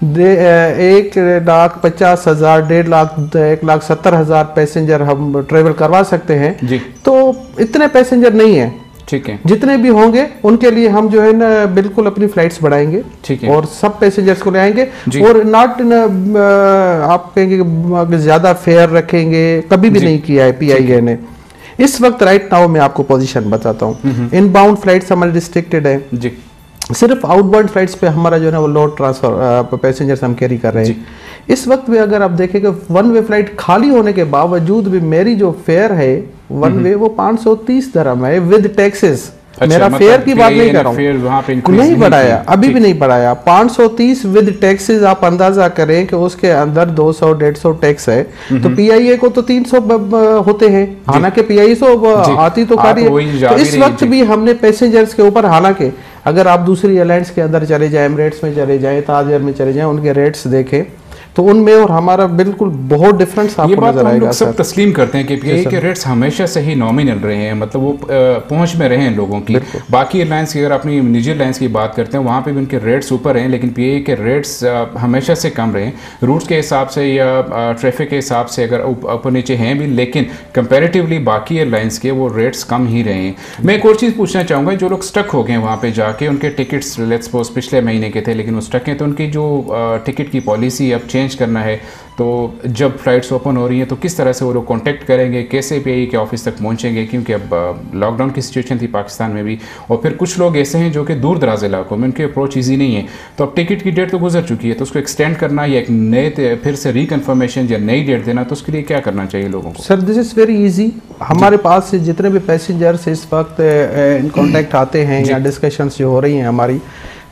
1,50,000, 1.5 लाख, 1,70,000 पैसेंजर हम ट्रेवल करवा सकते हैं जी, तो इतने पैसेंजर नहीं है। ठीक है, जितने भी होंगे उनके लिए हम जो है ना बिल्कुल अपनी फ्लाइट्स बढ़ाएंगे, ठीक है, और सब पैसेंजर्स को ले आएंगे, और नॉट आप कहेंगे ज़्यादा फेयर रखेंगे, कभी भी नहीं किया है PIA ने। इस वक्त राइट नाउ मैं आपको पोजीशन बताता हूँ। इनबाउंड फ्लाइट्स हमारी रिस्ट्रिक्टेड है जी, सिर्फ आउटबाउंड फ्लाइट्स पे हमारा जो है ना वो लोड ट्रांसफर पैसेंजर्स हम कैरी कर रहे हैं। इस वक्त भी अगर आप देखेंगे 1 वे फ्लाइट खाली होने के बावजूद भी मेरी जो फेयर है 1 वे वो 530 दिरहम है विद टैक्सेस। मेरा फेयर की बात नहीं कर रहा हूँ, नहीं बढ़ाया, अभी भी नहीं बढ़ाया, 530 विद टैक्सेस। आप अंदाजा करें कि उसके अंदर 200-150 टैक्स है, तो PIA को तो 300 होते हैं, हालांकि PIA तो आती तो कारी है। तो इस वक्त भी हमने पैसेंजर्स के ऊपर, हालांकि अगर आप दूसरी एयरलाइंस के अंदर चले जाएं, एमिरेट्स में चले जाएं, ताज एयर में चले जाएं, उनके रेट्स देखें तो उनमें और हमारा बिल्कुल बहुत डिफरेंस आपको नजर आएगा। सब तस्लीम करते हैं कि PIA के रेट्स हमेशा से ही नॉमिनल रहे हैं, मतलब वो पहुंच में रहे हैं लोगों की। बाकी एयरलाइंस की अगर अपनी निजी एयरलाइंस की बात करते हैं वहाँ पे भी उनके रेट्स ऊपर हैं, लेकिन PIA के रेट्स हमेशा से कम रहे हैं, रूट्स के हिसाब से या ट्रैफिक के हिसाब से अगर ऊपर नीचे हैं भी, लेकिन कंपेरेटिवली बाकी एयरलाइंस के वो रेट्स कम ही रहे हैं। मैं एक और चीज़ पूछना चाहूँगा, जो लोग स्टक हो गए वहाँ पर जाके, उनके टिकट्स लेट्स सपोज पिछले महीने के थे लेकिन वो स्टक हैं, तो उनकी जो टिकट की पॉलिसी अब चेंज करना है, तो जब फ्लाइट्स ओपन हो रही हैं तो किस तरह से वो लोग कांटेक्ट करेंगे, कैसे PIA के ऑफिस तक पहुंचेंगे, क्योंकि अब लॉकडाउन की सिचुएशन थी पाकिस्तान में भी, और फिर कुछ लोग ऐसे हैं जो कि दूर दराज इलाकों में, उनकी अप्रोच ईजी नहीं है। तो अब टिकट की डेट तो गुजर चुकी है, तो उसको एक्सटेंड करना या एक नए फिर से रिकन्फर्मेशन या नई डेट देना, तो उसके लिए क्या करना चाहिए लोगों को? Sir this is very easy. हमारे पास से जितने भी पैसेंजर्स इस वक्त इन कॉन्टैक्ट आते हैं या डिस्कशंस जो हो रही हैं हमारी,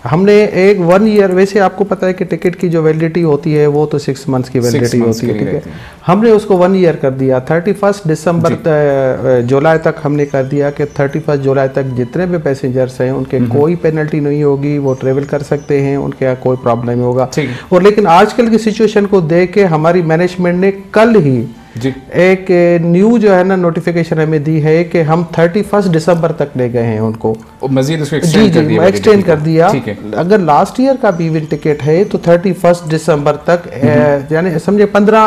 हमने एक 1 ईयर, वैसे आपको पता है कि टिकट की जो वैलिडिटी होती है वो तो 6 मंथ्स की वैलिडिटी होती है, ठीक है। हमने उसको 1 ईयर कर दिया, 31 दिसंबर जुलाई तक हमने कर दिया कि 31 जुलाई तक जितने भी पैसेंजर्स हैं उनके कोई पेनल्टी नहीं होगी, वो ट्रेवल कर सकते हैं, उनके यहाँ कोई प्रॉब्लम नहीं होगा। और लेकिन आजकल की सिचुएशन को देख के हमारी मैनेजमेंट ने कल ही एक न्यू जो है ना नोटिफिकेशन हमें दी है कि हम 31 दिसंबर तक ले गए हैं उनको, मजीद उसको एक्सटेंड कर दिया। अगर लास्ट ईयर का भी इवन टिकट है तो 31 दिसंबर तक, यानी समझे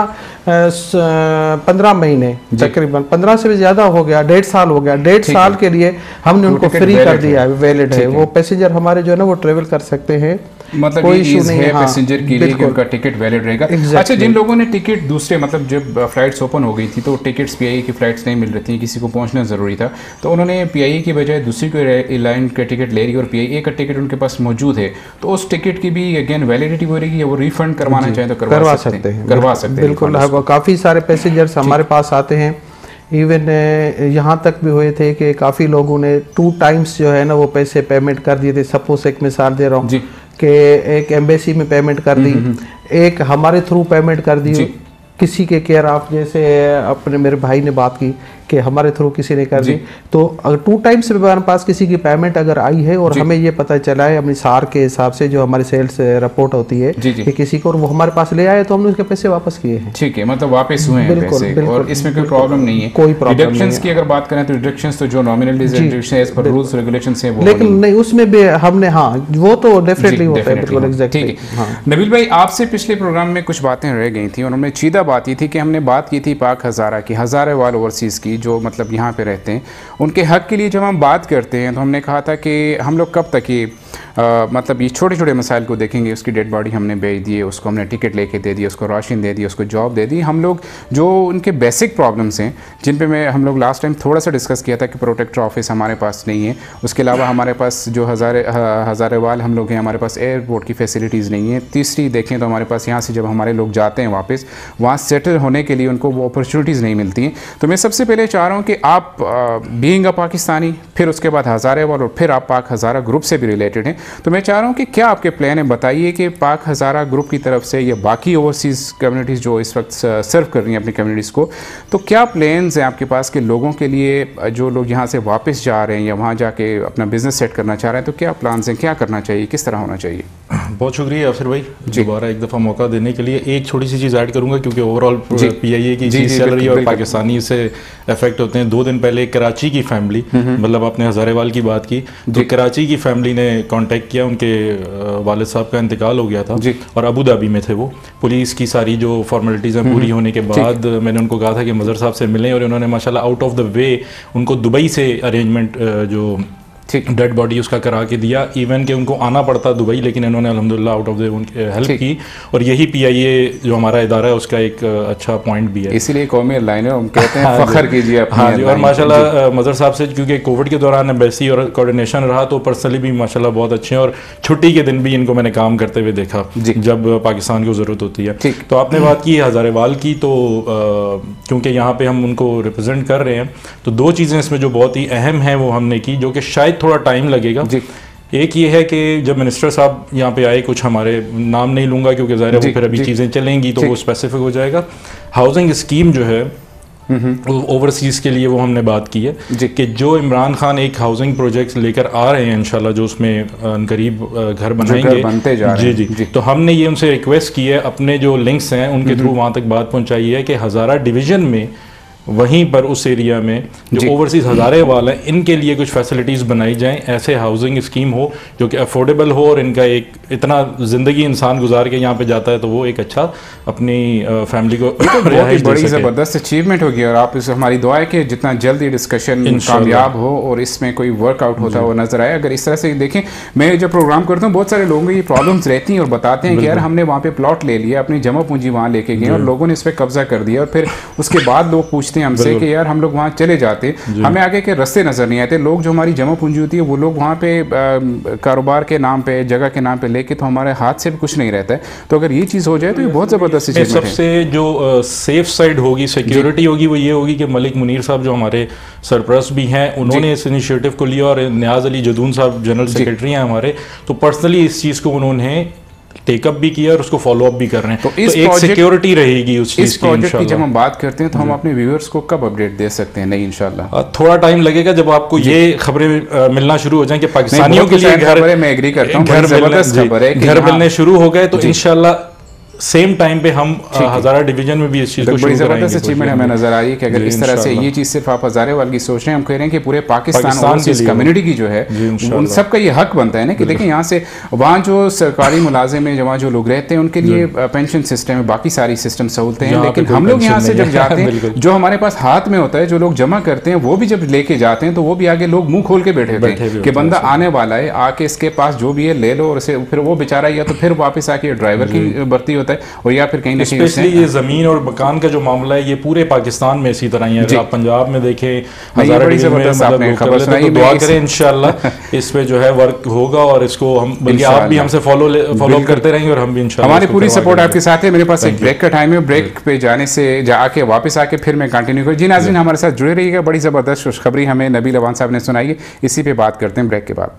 15 महीने तकरीबन, 15 से भी ज्यादा हो गया, 1.5 साल हो गया, 1.5 साल के लिए हमने उनको फ्री कर दिया है, वैलिड है। वो पैसेंजर हमारे जो है ना वो ट्रेवल कर सकते हैं, मतलब कोई इशू नहीं है पैसेंजर के लिए कि उनका टिकट वैलिड रहेगा। अच्छा, जिन लोगों ने टिकट दूसरे, मतलब जब फ्लाइट्स ओपन हो गई थी तो टिकट्स पीआईए की फ्लाइट्स नहीं मिल रही थी, किसी को पहुंचना ज़रूरी था, तो उन्होंने पीआईए की बजाय दूसरी कोई एयरलाइन का टिकट ले रही और पीआईए का टिकट उनके पास मौजूद है, तो उस टिकट की भी अगेन वैलिडिटी हो रहेगी या वो रिफंड करवाना चाहें तो करवा सकते हैं? करवा सकते हैं, बिल्कुल। काफ़ी सारे पैसेंजर्स हमारे पास आते हैं, इवन यहाँ तक भी हुए थे कि काफ़ी लोगों ने 2 टाइम्स जो है ना वो पैसे पेमेंट कर दिए थे। सपोज एक मिसाल दे रहा हूँ कि एक एम्बेसी में पेमेंट कर दी, एक हमारे थ्रू पेमेंट कर दी, किसी के केयर ऑफ, जैसे अपने मेरे भाई ने बात की कि हमारे थ्रू किसी ने कर दी, तो अगर 2 टाइम्स हमारे पास किसी की पेमेंट अगर आई है और हमें ये पता चला है अपनी सार के हिसाब से जो हमारी सेल्स रिपोर्ट होती है कि किसी को वो हमारे पास ले आए तो हमने उसके पैसे वापस किए हैं। ठीक है, मतलब वापस हुए हैं पैसे और इसमें कोई प्रॉब्लम नहीं है, कोई प्रॉब्लम नहीं। डिडक्शंस की अगर बात करें तो डिडक्शंस तो जो nominal deduction as per rules regulations है वो, लेकिन नहीं उसमें भी हमने, हाँ वो तो डेफिनेटली होता है, बिल्कुल एग्जैक्टली। नबील भाई, आपसे पिछले प्रोग्राम में कुछ बातें रह गई थी, उन्होंने सीधा बात ये थी कि हमने बात की थी पाक हज़ारा की, हज़ारेवाल ओवरसीज़ की, जो मतलब यहाँ पे रहते हैं, उनके हक के लिए जब हम बात करते हैं तो हमने कहा था कि हम लोग कब तक ये मतलब ये छोटे छोटे मसाइल को देखेंगे। उसकी डेड बॉडी हमने भेज दी है, उसको हमने टिकट लेके दे दिया, उसको राशन दे दिया, उसको जॉब दे दी। हम लोग जो उनके बेसिक प्रॉब्लम्स हैं जिन पे हम लोग लास्ट टाइम थोड़ा सा डिस्कस किया था कि प्रोटेक्टर ऑफिस हमारे पास नहीं है, उसके अलावा हमारे पास जो हज़ारेवाल हम लोग हैं, हमारे पास एयरपोर्ट की फैसिलिटीज़ नहीं है। तीसरी देखें तो हमारे पास यहाँ से जब हमारे लोग जाते हैं वापस, वहाँ सेटल होने के लिए उनको वो अपॉर्चुनिटीज़ नहीं मिलती हैं। तो मैं सबसे पहले चाह रहा हूँ कि आप बीइंग अ पाकिस्तानी, फिर उसके बाद हज़ारेवाल और फिर आप पाक हज़ारा ग्रुप से भी रिलेटेड हैं, तो मैं चाह रहा हूँ कि क्या आपके प्लान है, बताइए कि पाक हज़ारा ग्रुप की तरफ से या बाकी ओवरसीज़ कम्युनिटीज़ जो इस वक्त सर्व कर रही हैं अपनी कम्युनिटीज़ को, तो क्या प्लान्स हैं आपके पास कि लोगों के लिए जो लोग यहाँ से वापस जा रहे हैं या वहाँ जाके अपना बिजनेस सेट करना चाह रहे हैं, तो क्या प्लान्स हैं, क्या करना चाहिए, किस तरह होना चाहिए? बहुत शुक्रिया अफसर भाई दोबारा एक दफ़ा मौका देने के लिए। एक छोटी सी चीज़ ऐड करूँगा क्योंकि ओवरऑल पीआईए की चीज़ चल रही है और पाकिस्तानी इससे अफेक्ट होते हैं। 2 दिन पहले कराची की फैमिली, मतलब आपने हज़ारेवाल की बात की, तो कराची की फैमिली ने कांटेक्ट किया, उनके वालिद साहब का इंतकाल हो गया था और अबू धाबी में थे वो। पुलिस की सारी जो फॉर्मेलिटीज़ हैं पूरी होने के बाद मैंने उनको कहा था कि मज़र साहब से मिलें और उन्होंने माशाल्लाह आउट ऑफ द वे उनको दुबई से अरेंजमेंट जो डेड बॉडी उसका करा के दिया। इवन कि उनको आना पड़ता दुबई, लेकिन इन्होंने अल्हम्दुलिल्लाह आउट ऑफ द उनकी हेल्प की और यही पीआईए जो हमारा इदारा है उसका एक अच्छा पॉइंट भी है। इसीलिए कौमी एयरलाइन है, हम कहते हैं फख्र कीजिए अपनी। हाँ जी, और माशाल्लाह मदर साहब से क्योंकि कोविड के दौरान एम्बेसी और कोऑर्डिनेशन रहा तो पर्सनली भी माशाल्लाह बहुत अच्छे हैं और छुट्टी के दिन भी इनको मैंने काम करते हुए देखा जब पाकिस्तान को ज़रूरत होती है। तो आपने बात की हज़ारेवाल की, तो क्योंकि यहाँ पे हम उनको रिप्रेजेंट कर रहे हैं तो 2 चीज़ें इसमें जो बहुत ही अहम हैं वो हमने की, जो कि शायद थोड़ा टाइम लगेगा। एक ये है कि जब मिनिस्टर साहब यहाँ पे आए, कुछ हमारे नाम नहीं लूँगा क्योंकि ज़ाहिर है वो फिर अभी चीज़ें चलेंगी तो वो स्पेसिफिक हो जाएगा। हाउसिंग स्कीम जो है ओवरसीज़ के लिए वो हमने बात की है कि जो इमरान खान एक हाउसिंग प्रोजेक्ट्स लेकर आ रहे हैं इंशाल्लाह, जो उसमें करीब घर बनाएंगे, बनते जा रहे हैं। जी। तो हमने ये उनसे रिक्वेस्ट की है, अपने जो लिंक्स हैं उनके थ्रू वहाँ तक बात पहुँचाई है कि हज़ारा डिवीज़न में वहीं पर उस एरिया में जो ओवरसीज़ हज़ारेवाल हैं इनके लिए कुछ फैसिलिटीज़ बनाई जाएं, ऐसे हाउसिंग स्कीम हो जो कि अफोर्डेबल हो और इनका एक इतना ज़िंदगी इंसान गुजार के यहाँ पे जाता है तो वो एक अच्छा अपनी फैमिली को बड़ी ज़बरदस्त अचीवमेंट होगी। और आप इस हमारी दुआ है कि जितना जल्द ये डिस्कशन कामयाब हो और इसमें कोई वर्कआउट होता है वो नज़र आए। अगर इस तरह से देखें, मैं जब प्रोग्राम करता हूँ बहुत सारे लोगों की प्रॉब्लम्स रहती हैं और बताते हैं कि यार हमने वहाँ पर प्लॉट ले लिया, अपनी जमा पूंजी वहाँ लेके गए और लोगों ने इस पर कब्जा कर दिया और फिर उसके बाद लोग पूछते पूछते हैं हमसे कि यार हम लोग वहाँ चले जाते, हमें आगे के रास्ते नज़र नहीं आते, लोग जो हमारी जमा पूंजी होती है वो लोग वहाँ पे कारोबार के नाम पे, जगह के नाम पे लेके, तो हमारे हाथ से भी कुछ नहीं रहता है। तो अगर ये चीज़ हो जाए तो ये बहुत ज़बरदस्त चीज़ है। सबसे जो सेफ साइड होगी, सिक्योरिटी होगी, वो ये होगी कि मलिक मुनीर साहब जो हमारे सरपरस्त भी हैं, उन्होंने इस इनिशिएटिव को लिया, और नियाज अली जदून साहब जनरल सेक्रेटरी हैं हमारे, तो पर्सनली इस चीज़ को उन्होंने टेकअप भी किया और उसको फॉलो अप भी कर रहे हैं। तो एक सिक्योरिटी रहेगी उस चीज़ की। इस प्रोजेक्ट की जब हम बात करते हैं तो हम अपने व्यूअर्स को कब अपडेट दे सकते हैं? नहीं, इंशाल्लाह थोड़ा टाइम लगेगा जब आपको ये खबरें मिलना शुरू हो जाएं कि पाकिस्तानियों के लिए घर, मैं एग्री करता हूं, घर मिलने शुरू हो गए, तो इंशाल्लाह सेम टाइम पे हम हज़ारा डिवीजन में भी इस चीज़ को बड़ी ज़बरदस्त अचीवमेंट हमें नजर आ रही है कि अगर इस तरह से ये चीज़ सिर्फ आप हज़ारे वाल की सोच रहे हैं, हम कह रहे हैं कि पूरे पाकिस्तान की कम्युनिटी की जो है उन सब का ये हक बनता है ना कि देखें यहाँ से वहाँ जो सरकारी मुलाजिम है, वहाँ जो लोग रहते हैं उनके लिए पेंशन सिस्टम है, बाकी सारी सिस्टम सहूलतें हैं, लेकिन हम लोग यहाँ से जब जाते हैं जो हमारे पास हाथ में होता है, जो लोग जमा करते हैं वो भी जब लेके जाते हैं तो वो भी आगे लोग मुँह खोल के बैठे थे कि बंदा आने वाला है, आके इसके पास जो भी है ले लो, और फिर वो बेचारा या तो फिर वापस आके ड्राइवर की भर्ती होता है, और या फिर स्पेशली ये ज़मीन और मकान का जो मामला है ये पूरे पाकिस्तान में इसी तरह ही है। अगर आप पंजाब में देखें, दुआ करें इंशाल्लाह इस पे जो है वर्क होगा, और इसको हम, बल्कि आप भी हमसे फॉलो करते रहेंगे और हम भी इंशाल्लाह हमारी पूरी सपोर्ट आपके साथ है। मेरे पास एक ब्रेक का टाइम है, ब्रेक पे जाने से जाके वापस आके फिर मैं कंटिन्यू करूँ। जी नाज़रीन, हमारे साथ जुड़े रहिएगा, बड़ी ज़बरदस्त खुशखबरी हमें नबील अवान साहब ने सुनाई है, इसी पे बात करते हैं ब्रेक के बाद।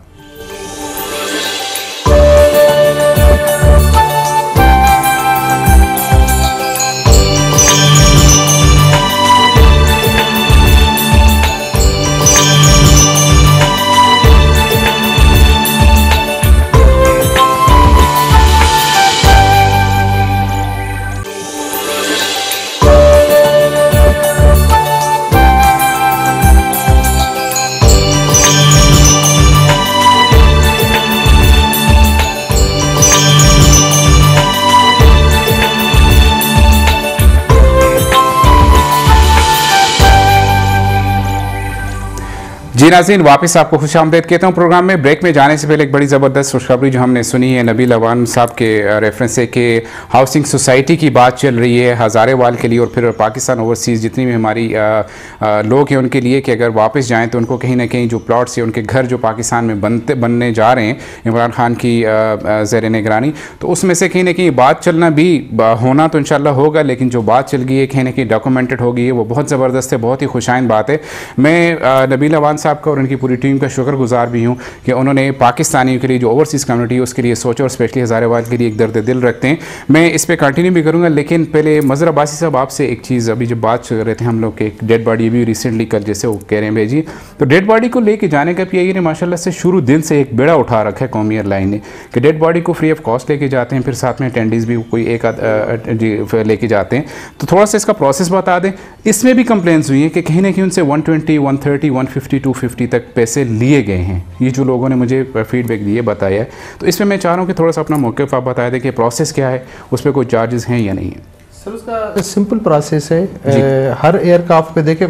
जी नाज़रीन, वापस आपको खुशामदीद कहता हूँ प्रोग्राम में। ब्रेक में जाने से पहले एक बड़ी ज़बरदस्त खुशखबरी जो हमने सुनी है नबील अवान साहब के रेफरेंस से कि हाउसिंग सोसाइटी की बात चल रही है हज़ारे वाल के लिए और फिर पाकिस्तान ओवरसीज़ जितनी भी हमारी लोग हैं उनके लिए कि अगर वापस जाएँ तो उनको कहीं ना कहीं जो प्लॉट्स है उनके घर जो पाकिस्तान में बनने जा रहे हैं इमरान खान की ज़ेर निगरानी, तो उसमें से कहीं ना कहीं बात चलना भी होना तो इंशाल्लाह होगा, लेकिन जो बात चल गई है कहीं ना कहीं डॉक्यूमेंटेड हो गई है, वो बहुत ज़बरदस्त है, बहुत ही खुशाइन बात है। मैं नबील अवान साहब का और उनकी पूरी टीम का शुक्रगुजार भी हूँ कि उन्होंने पाकिस्तानियों के लिए जो ओवरसीज़ कम्युनिटी है उसके लिए सोचा और स्पेशली हज़ारे वाल के लिए एक दर्द दिल रखते हैं। मैं इस पर कंटिन्यू भी करूँगा, लेकिन पहले मज़हर अब्बासी साहब आपसे एक चीज़, अभी जब बात कर रहे थे हम लोग के एक डेड बॉडी भी रिसेंटली कल जैसे वो कह रहे हैं भेजी, तो डेड बॉडी को लेके जाने का पीआईए ने माशाल्लाह से शुरू दिन से एक बेड़ा उठा रखा है कौमी एयरलाइन ने कि डेड बॉडी को फ्री ऑफ कॉस्ट लेके जाते हैं, फिर साथ में अटेंडीज़ भी कोई एक लेके जाते हैं। तो थोड़ा सा इसका प्रोसेस बता दें। इसमें भी कंप्लेंट्स हुई हैं कि कहीं ना कहीं उनसे 120, 130, 150, 250 तक पैसे लिए गए हैं, ये जो लोगों ने मुझे फीडबैक दिए बताया है। तो इसमें मैं चाह रहा हूँ कि थोड़ा सा अपना मौक़िफ़ आप बता दें कि प्रोसेस क्या है, उस पर कोई चार्जेस हैं या नहीं है। सर उसका सिंपल प्रोसेस है, हर एयरक्राफ्ट पे देखें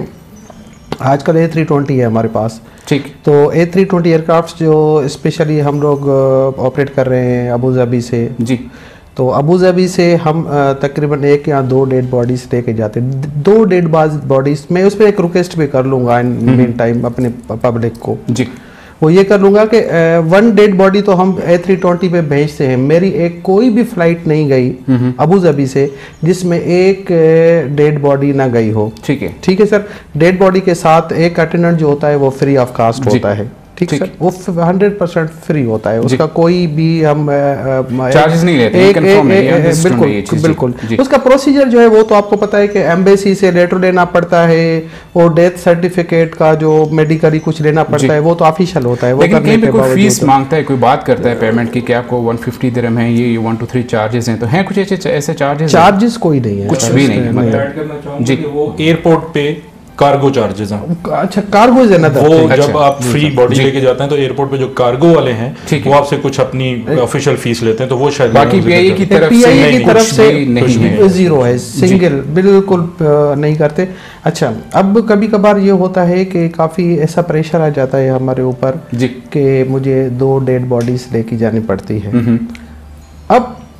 आजकल A320 है हमारे पास, ठीक, तो A320 एयरक्राफ्ट जो स्पेशली हम लोग ऑपरेट कर रहे हैं अबू धाबी से जी, तो अबू धाबी से हम तकरीबन 1 या 2 डेड बॉडीज लेके जाते हैं। 2 डेड बॉडीज मैं उस पर एक रिक्वेस्ट भी कर लूँगा इन मेन टाइम अपने पब्लिक को जी, वो ये कर लूँगा कि 1 डेड बॉडी तो हम A320 पे भेजते हैं। मेरी एक कोई भी फ्लाइट नहीं गई अबू धाबी से जिसमें एक डेड बॉडी ना गई हो। ठीक है सर, डेड बॉडी के साथ एक अटेंडेंट जो होता है वो फ्री ऑफ कास्ट होता है, ठीक सर, वो 100% फ्री होता है, उसका कोई भी हम चार्जेस नहीं लेते। बिल्कुल उसका प्रोसीजर जो है वो तो आपको पता है कि एम्बेसी से लेटर लेना पड़ता है और डेथ सर्टिफिकेट का जो मेडिकली कुछ लेना पड़ता है वो तो ऑफिशियल होता है। वो लेकिन कहीं पे कोई फीस मांगता है, कोई बात करता है पेमेंट की कि आपको 150 दिरहम है, ये 1 to 3 चार्जेस हैं, तो हैं कुछ ऐसे चार्जेस कोई नहीं है, कुछ भी नहीं मतलब जी। वो एयरपोर्ट पे कार्गो चार्जेस हैं। अच्छा, कार्गो है ना, वो जब आप फ्री बॉडी लेके जाते हैं तो एयरपोर्ट पे जो कार्गो वाले हैं वो आपसे कुछ अपनी ऑफिशियल फीस लेते हैं, तो वो शायद बाकी पीआईए की तरफ से नहीं है, जीरो है, सिंगल बिल्कुल नहीं करते। अच्छा, अब कभी कभार ये होता है कि काफ़ी ऐसा प्रेशर आ जाता है हमारे ऊपर कि मुझे 2 डेड बॉडीज लेके जानी पड़ती है। अब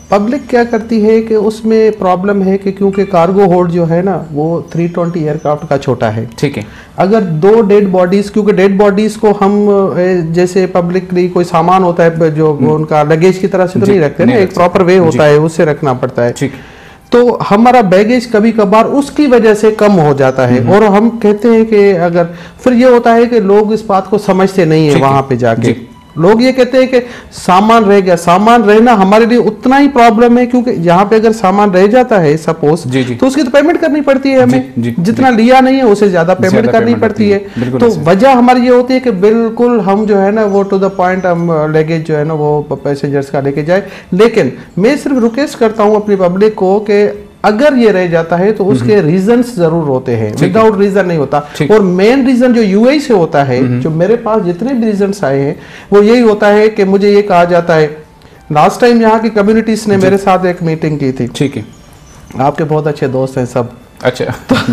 पब्लिक क्या करती है कि उसमें प्रॉब्लम है कि क्योंकि कार्गो होल्ड जो है ना वो 320 एयरक्राफ्ट का छोटा है। ठीक है। अगर 2 डेड बॉडीज, क्योंकि डेड बॉडीज को हम जैसे पब्लिकली कोई सामान होता है जो उनका लगेज की तरह से तो नहीं रखते ना, एक प्रॉपर वे होता है, उससे रखना पड़ता है। ठीक। तो हमारा बैगेज कभी कभार उसकी वजह से कम हो जाता है। और हम कहते हैं कि अगर फिर ये होता है कि लोग इस बात को समझते नहीं है, वहां पे जाके लोग ये कहते हैं कि सामान रह गया। सामान रहना हमारे लिए उतना ही प्रॉब्लम है, क्योंकि यहाँ पे अगर सामान रह जाता है सपोज, तो उसकी तो पेमेंट करनी पड़ती है हमें। जितना लिया नहीं है उसे ज्यादा पेमेंट करनी पड़ती है। तो वजह हमारी ये होती है कि बिल्कुल हम जो है ना वो टू द पॉइंट हम लगेज जो है ना वो पैसेंजर्स का लेके जाए। लेकिन मैं सिर्फ रिक्वेस्ट करता हूँ अपनी पब्लिक को कि अगर ये रह जाता है तो उसके रीजंस जरूर होते हैं, विदाउट रीजन नहीं होता। और मेन रीजन जो यूएई से होता है, जो मेरे पास जितने भी रीजंस आए हैं वो यही होता है कि मुझे ये कहा जाता है, लास्ट टाइम यहाँ की कम्युनिटीज ने मेरे साथ एक मीटिंग की थी। ठीक है। आपके बहुत अच्छे दोस्त हैं सब। अच्छा।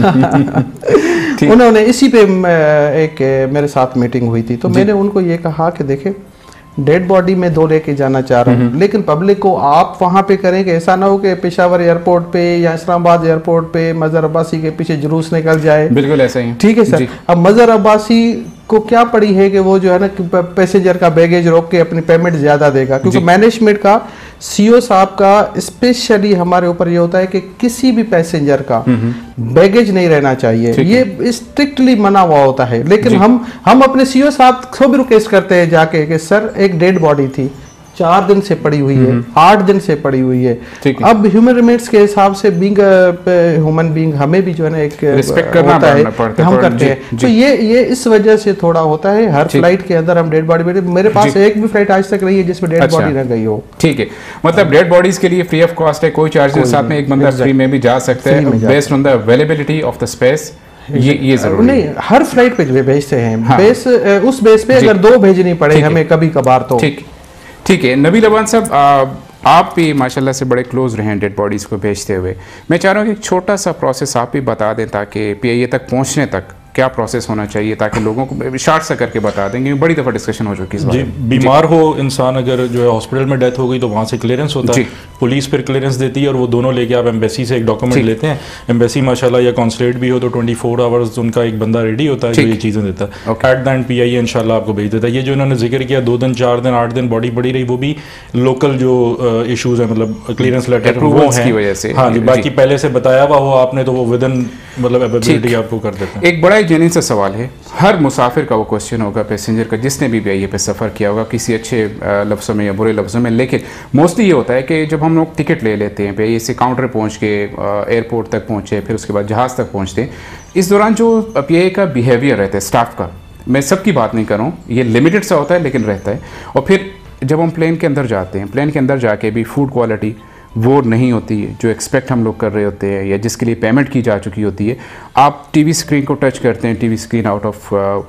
उन्होंने इसी पे एक मेरे साथ मीटिंग हुई थी, तो मैंने उनको ये कहा कि देखे डेड बॉडी में 2 लेके जाना चाह रहा हूँ, लेकिन पब्लिक को आप वहां पे करें कि ऐसा ना हो कि पेशावर एयरपोर्ट पे या इस्लामाबाद एयरपोर्ट पे मजहर अब्बासी के पीछे जुलूस निकल जाए। बिल्कुल ऐसा ही। ठीक है सर। अब मजहर अब्बासी को क्या पड़ी है कि वो जो है ना पैसेंजर का बैगेज रोक के अपनी पेमेंट ज्यादा देगा, क्योंकि मैनेजमेंट का सीईओ साहब का स्पेशली हमारे ऊपर ये होता है कि किसी भी पैसेंजर का बैगेज नहीं रहना चाहिए, ये स्ट्रिक्टली मना हुआ होता है। लेकिन हम अपने सीईओ साहब को भी रिक्वेस्ट करते हैं जाके कि सर एक डेड बॉडी थी, 4 दिन से पड़ी हुई है, 8 दिन से पड़ी हुई है। अब ह्यूमन राइट्स के हिसाब से बीइंग ह्यूमन बीइंग हमें भी जो है ना एक रिस्पेक्ट करना है, हम करते हैं। तो ये इस वजह से थोड़ा होता है। हर फ्लाइट के अंदर हम डेड बॉडी, मेरे पास एक भी फ्लाइट आज तक रही है जिसमें डेड बॉडी न गई हो। ठीक है, मतलब डेड बॉडीज के लिए फ्री ऑफ कॉस्ट है, कोई चार्जेस साथ में एक बंदा फ्री में भी जा सकता है, based on the availability of the space. ये जरूरी नहीं हर फ्लाइट पे भेजते हैं, बेस उस बेस पे अगर 2 भेजनी पड़े हमें कभी कभार तो ठीक है। नबील अबान साहब, आप भी माशाल्लाह से बड़े क्लोज रहे हैं डेड बॉडीज़ को भेजते हुए। मैं चाह रहा हूँ कि एक छोटा सा प्रोसेस आप भी बता दें ताकि पीआईए तक पहुँचने तक क्या प्रोसेस होना चाहिए, ताकि लोगों को शार्ट सा करके बता देंगे। बड़ी दफ़ा डिस्कशन हो चुकी है इस बारे में। बीमार हो इंसान, अगर जो है हॉस्पिटल में डेथ हो गई तो वहाँ से क्लियरेंस होता है, पुलिस फिर क्लियरेंस देती है और वो दोनों लेके आप एम्बेसी से एक डॉक्यूमेंट लेते हैं। एम्बेसी माशाल्लाह या कॉन्सुलेट भी हो तो 24 आवर्स उनका एक बंदा रेडी होता है जो ये चीज़ें देता है। एट द एंड पीआईए इंशाल्लाह आपको भेज देता है। ये जो इन्होंने जिक्र किया 2 दिन 4 दिन 8 दिन बॉडी पड़ी रही, वो भी लोकल जो इशूज़ है, मतलब क्लियरेंस लेटर वो है। हाँ जी, बाकी पहले से बताया हुआ हो आपने तो वो विद इन मतलब अवेलेबिलिटी आपको कर देते हैं। एक बड़ा ही जेन्युइन सा सवाल है, हर मुसाफिर का वो क्वेश्चन होगा, पैसेंजर का, जिसने भी पीआईए पे सफ़र किया होगा किसी अच्छे लफ्ज़ों में या बुरे लफ्ज़ों में। लेकिन मोस्टली ये होता है कि जब हम लोग टिकट ले लेते हैं पीआईए से, काउंटर पहुंच के एयरपोर्ट तक पहुंचे, फिर उसके बाद जहाज़ तक पहुंचते हैं, इस दौरान जो पीआईए का बिहेवियर रहता है स्टाफ का, मैं सबकी बात नहीं कर रहा हूँ, ये लिमिटेड सा होता है लेकिन रहता है। और फिर जब हम प्लेन के अंदर जाते हैं, प्लेन के अंदर जाके भी फूड क्वालिटी वो नहीं होती है जो एक्सपेक्ट हम लोग कर रहे होते हैं या जिसके लिए पेमेंट की जा चुकी होती है। आप टीवी स्क्रीन को टच करते हैं, TV screen out of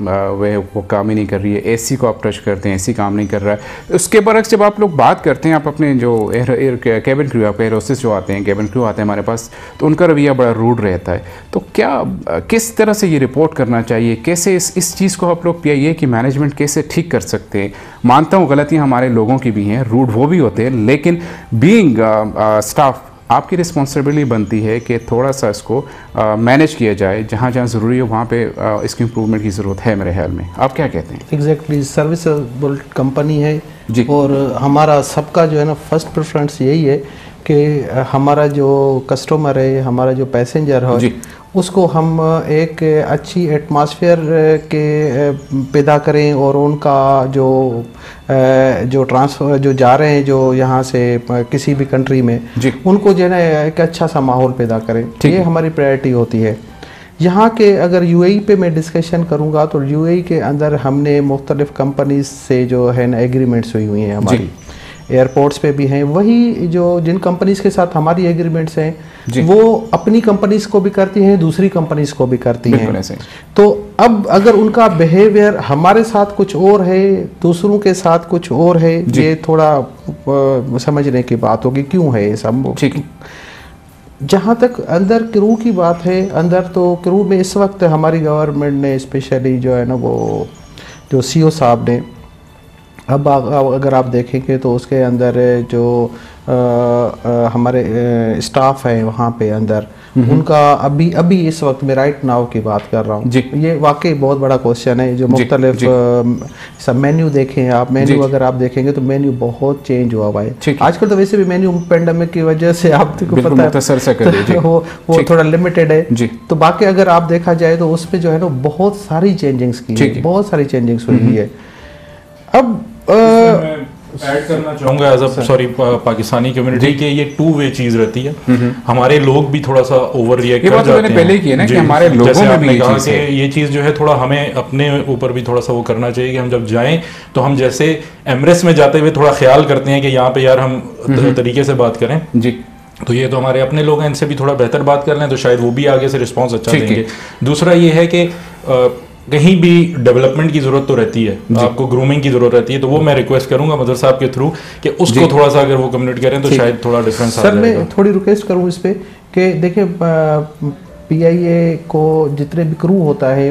way वो काम ही नहीं कर रही है। एसी को आप टच करते हैं, एसी काम नहीं कर रहा है। उसके बरक्स जब आप लोग बात करते हैं, आप अपने जो एयर केबिन क्रू, आपके एयरोस्टेस जो आते हैं, केबिन क्रू आते हैं हमारे पास, तो उनका रवैया बड़ा रूड रहता है। तो क्या किस तरह से ये रिपोर्ट करना चाहिए, कैसे इस चीज़ को आप लोग पीआईए की मैनेजमेंट कैसे ठीक कर सकते हैं? मानता हूँ गलतियाँ हमारे लोगों की भी हैं, रूड वो भी होते हैं, लेकिन बीइंग स्टाफ आपकी रिस्पॉन्सिबिलिटी बनती है कि थोड़ा सा इसको मैनेज किया जाए, जहाँ जहाँ ज़रूरी हो वहाँ पे इसकी इम्प्रूवमेंट की ज़रूरत है मेरे ख्याल में। आप क्या कहते हैं? एग्जैक्टली, सर्विसेबल कंपनी है जी, और हमारा सबका जो है ना फर्स्ट प्रेफरेंस यही है कि हमारा जो कस्टमर है, हमारा जो पैसेंजर है, उसको हम एक अच्छी एटमॉस्फेयर के पैदा करें और उनका जो ट्रांसफ़र जो जा रहे हैं जो यहाँ से किसी भी कंट्री में, उनको जो है ना एक अच्छा सा माहौल पैदा करें। ये हमारी प्रायोरिटी होती है। यहाँ के अगर यूएई पे मैं डिस्कशन करूँगा तो यूएई के अंदर हमने मुख्तलिफ़ कंपनीज से जो है ना एग्रीमेंट्स हुई हैं, हमारी एयरपोर्ट्स पे भी हैं। वही जो जिन कंपनीज के साथ हमारी एग्रीमेंट्स हैं वो अपनी कंपनीज को भी करती हैं, दूसरी कंपनीज को भी करती हैं। तो अब अगर उनका बिहेवियर हमारे साथ कुछ और है, दूसरों के साथ कुछ और है, ये थोड़ा समझने की बात होगी क्यों है ये सब। जहाँ तक अंदर क्रू की बात है, अंदर तो क्रू में इस वक्त हमारी गवर्नमेंट ने स्पेशली जो है ना वो जो सीईओ साहब ने, अब अगर आप देखेंगे तो उसके अंदर जो हमारे स्टाफ है वहाँ पे अंदर, उनका अभी इस वक्त में राइट नाउ की बात कर रहा हूँ, ये वाकई बहुत बड़ा क्वेश्चन है। जो मुख्तलिफ सब मेन्यू देखें आप, मेन्यू अगर आप देखेंगे तो मेन्यू बहुत चेंज हुआ हुआ है आजकल। तो वैसे भी मेन्यू पेंडेमिक की वजह से आपको पता है वो थोड़ा लिमिटेड है। तो बाकी अगर आप देखा जाए तो उसमें जो है ना बहुत सारी चेंजिंग्स की है, बहुत सारी चेंजिंग्स हुई है। अब ऐड करना चाहूँगा as a sorry Pakistani community के, ये टू वे चीज रहती है। हमारे लोग भी थोड़ा सा ओवर रिएक्ट कर जाते हैं। पहले की ना कि हमारे लोगों में भी ये चीज जो है थोड़ा हमें अपने ऊपर भी थोड़ा सा वो करना चाहिए कि हम जब जाएं तो हम जैसे एमरेस में जाते हुए थोड़ा ख्याल करते हैं कि यहाँ पे यार हम तरीके से बात करें जी। तो ये तो हमारे अपने लोग हैं, इनसे भी थोड़ा बेहतर बात कर लें तो शायद वो भी आगे से रिस्पॉन्स अच्छा देंगे। दूसरा ये है कि कहीं भी डेवलपमेंट की जरूरत तो रहती है, आपको ग्रूमिंग की जरूरत रहती है, तो वो मैं रिक्वेस्ट करूंगा मदर साहब के थ्रू कि उसको थोड़ा सा अगर वो कम्युनिकेट करें तो शायद थोड़ा डिफरेंस आ जाएगा। सर मैं थोड़ी रिक्वेस्ट करूँ इस पे कि देखिए PIA को जितने भी क्रू होता है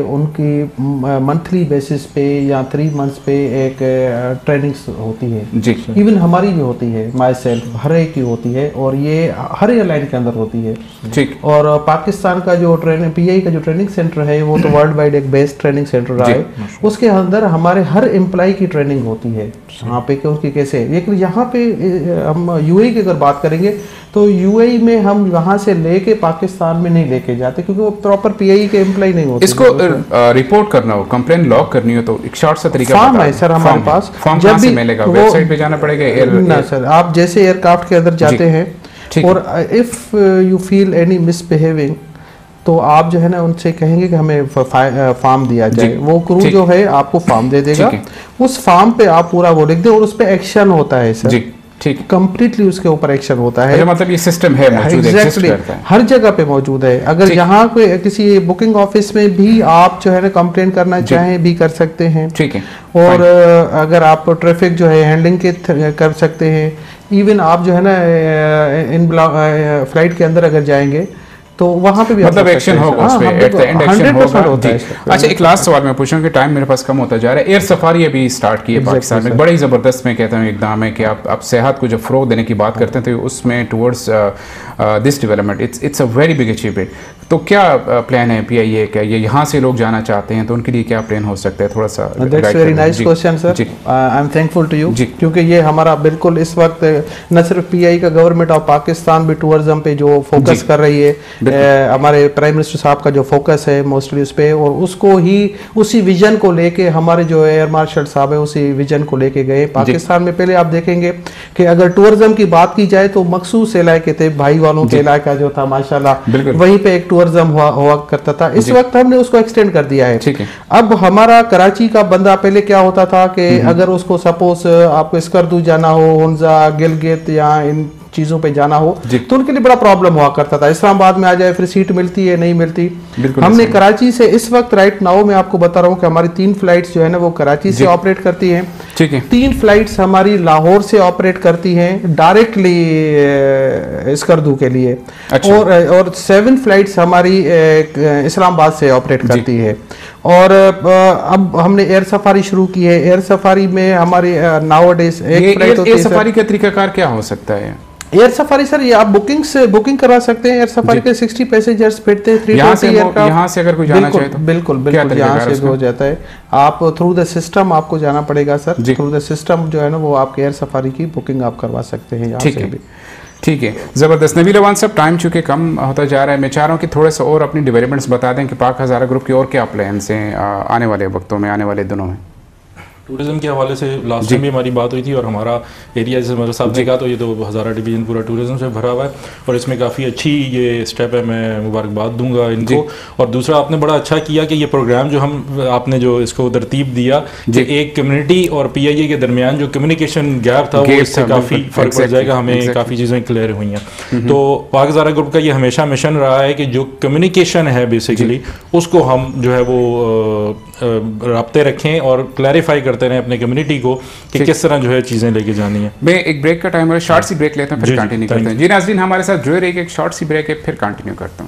उनकी मंथली बेसिस पे या 3 मंथ्स पे एक ट्रेनिंग्स होती है जी। इवन हमारी भी होती है, माई सेल्फ हर एक की होती है, और ये हर एयरलाइन के अंदर होती है ठीक। और पाकिस्तान का जो PIA का जो ट्रेनिंग सेंटर है वो तो वर्ल्ड वाइड एक बेस्ट ट्रेनिंग सेंटर रहा है। उसके अंदर हमारे हर एम्प्लॉय की ट्रेनिंग होती है यहाँ पे कि उसकी कैसे। लेकिन यहाँ पे हम UAE की अगर बात करेंगे तो UAE में हम यहाँ से लेके पाकिस्तान में नहीं लेके जाते क्योंकि वो प्रॉपर PIA के एम्प्लॉय नहीं होते। इसको रिपोर्ट करना हो, कंप्लेन लॉग करनी हो तो एक शॉर्ट सा तरीका फॉर्म है सर हमारे पास। जब भी मिलेगा वेबसाइट पे जाना पड़ेगा ना सर, आप जैसे एयरक्राफ्ट के अंदर जाते हैं और if you feel any misbehaving तो आप जो है ना उनसे कहेंगे कि हमें फॉर्म दिया जाए, वो क्रू जो है आपको फॉर्म दे देगा, उस फॉर्म पे आप पूरा वो लिख दें और उस पे एक्शन होता है सर ठीक, कंप्लीटली उसके ऊपर एक्शन होता है। मतलब ये सिस्टम है मौजूद, exactly, हर जगह पे मौजूद है। अगर यहाँ पे किसी बुकिंग ऑफिस में भी आप जो है ना कंप्लेन करना चाहें भी कर सकते हैं ठीक है। और अगर आप ट्रैफिक जो है हैंडलिंग के कर सकते हैं। इवन आप जो है ना इन फ्लाइट के अंदर अगर जाएंगे तो वहाँ पे भी मतलब एक्शन होगा उस पे, एट द एंड एक्शन होगा। अच्छा एक लास्ट सवाल मैं पूछूं कि टाइम मेरे पास कम होता जा रहा है। एयर सफारी अभी स्टार्ट की है पाकिस्तान में, बड़ी ज़बरदस्त मैं कहता हूँ इकदाम है कि आप सेहत को जब फ़रोग देने की बात करते हैं तो उसमें towards this development it's a very big achievement. तो क्या प्लान है PIA का, ये यहाँ से लोग जाना चाहते हैं तो उनके लिए क्या प्लान हो सकता है? थोड़ा सा that's very nice question sir, I am thankful to you क्योंकि ये हमारा बिल्कुल इस वक्त न सिर्फ PIA का गवर्नमेंट ऑफ पाकिस्तान भी टूरिज्म पे जो फोकस कर रही है, हमारे प्राइम मिनिस्टर साहब का जो फोकस है मोस्टली उस पे, और उसको ही उसी विजन को लेके हमारे जो एयर मार्शल साहब है उसी विजन को लेके गए पाकिस्तान में। पहले आप देखेंगे कि अगर टूरिज्म की बात की जाए तो मखसूस इलाके थे, भाई वालों के इलाका जो था माशाल्लाह वहीं पे एक टूरिज्म हुआ करता था। इस वक्त हमने उसको एक्सटेंड कर दिया है। अब हमारा कराची का बंदा पहले क्या होता था कि अगर उसको सपोज आपको स्कर्दू जाना हो, हुंजा, गिलगित या इन चीज़ों पे जाना हो तो उनके लिए बड़ा प्रॉब्लम हुआ करता था। इस्लामाबाद में आ जाए फिर सीट मिलती है नहीं मिलती। हमने कराची से इस वक्त राइट नाउ मैं आपको बता रहा हूँ कि हमारी 3 फ्लाइट्स जो है ना वो कराची से ऑपरेट करती हैं। ठीक है। 3 फ्लाइट्स हमारी लाहौर से ऑपरेट करती हैं डायरेक्टली स्कर्दू के लिए। अच्छा। और 7 फ्लाइट्स हमारी इस्लामाबाद से ऑपरेट करती है। और अब हमने एयर सफारी शुरू की है। एयर सफारी में हमारी नाउअडेज एक फ्लाइट होती है। एयर सफारी का तरीकाकार क्या हो सकता है? एयर सफारी सर ये आप बुकिंग करवा सकते हैं। एयर सफारी के 60 पैसेंजर्स बैठते हैं। यहाँ से अगर कोई जाना चाहे तो बिल्कुल यहाँ से हो जाता है। आप थ्रू द सिस्टम आपको जाना पड़ेगा सर। थ्रू द सिस्टम जो है ना वो आपके एयर सफारी की बुकिंग आप करवा सकते हैं यहाँ से भी। ठीक है, ज़बरदस्त। नबील अवान साहब टाइम चूँकि कम होता जा रहा है, मैं चाह रहा हूँ कि थोड़े से और अपनी डेवलपमेंट्स बता दें कि पाक हज़ारा ग्रुप के और क्या प्लान्स हैं आने वाले वक्तों में, आने वाले दिनों में। टूरिज्म के हवाले से लास्ट टाइम भी हमारी बात हुई थी और हमारा एरिया जैसे मेरे साहब ने कहा तो ये तो हज़ारा डिवीज़न पूरा टूरिज्म से भरा हुआ है और इसमें काफ़ी अच्छी ये स्टेप है, मैं मुबारकबाद दूंगा इनको। और दूसरा आपने बड़ा अच्छा किया कि ये प्रोग्राम जो आपने जो इसको तरतीब दिया कि एक कम्युनिटी और PIA के दरमियान जो कम्युनिकेशन गैप था वो इससे काफ़ी फ़र्क पड़ जाएगा, हमें काफ़ी चीज़ें क्लियर हुई हैं। तो पाक हज़ारा ग्रुप का ये हमेशा मिशन रहा है कि जो कम्युनिकेशन है बेसिकली उसको हम जो है वो रब्ते रखें और क्लैरिफाई करते रहें अपने कम्युनिटी को कि किस तरह जो है चीज़ें लेके जानी है। मैं एक ब्रेक का टाइम है, शॉर्ट सी ब्रेक लेते हैं फिर कंटिन्यू करते हैं। जी नाज़रीन हमारे साथ जुड़े रहिए, एक शॉर्ट सी ब्रेक है फिर कंटिन्यू करता हूँ।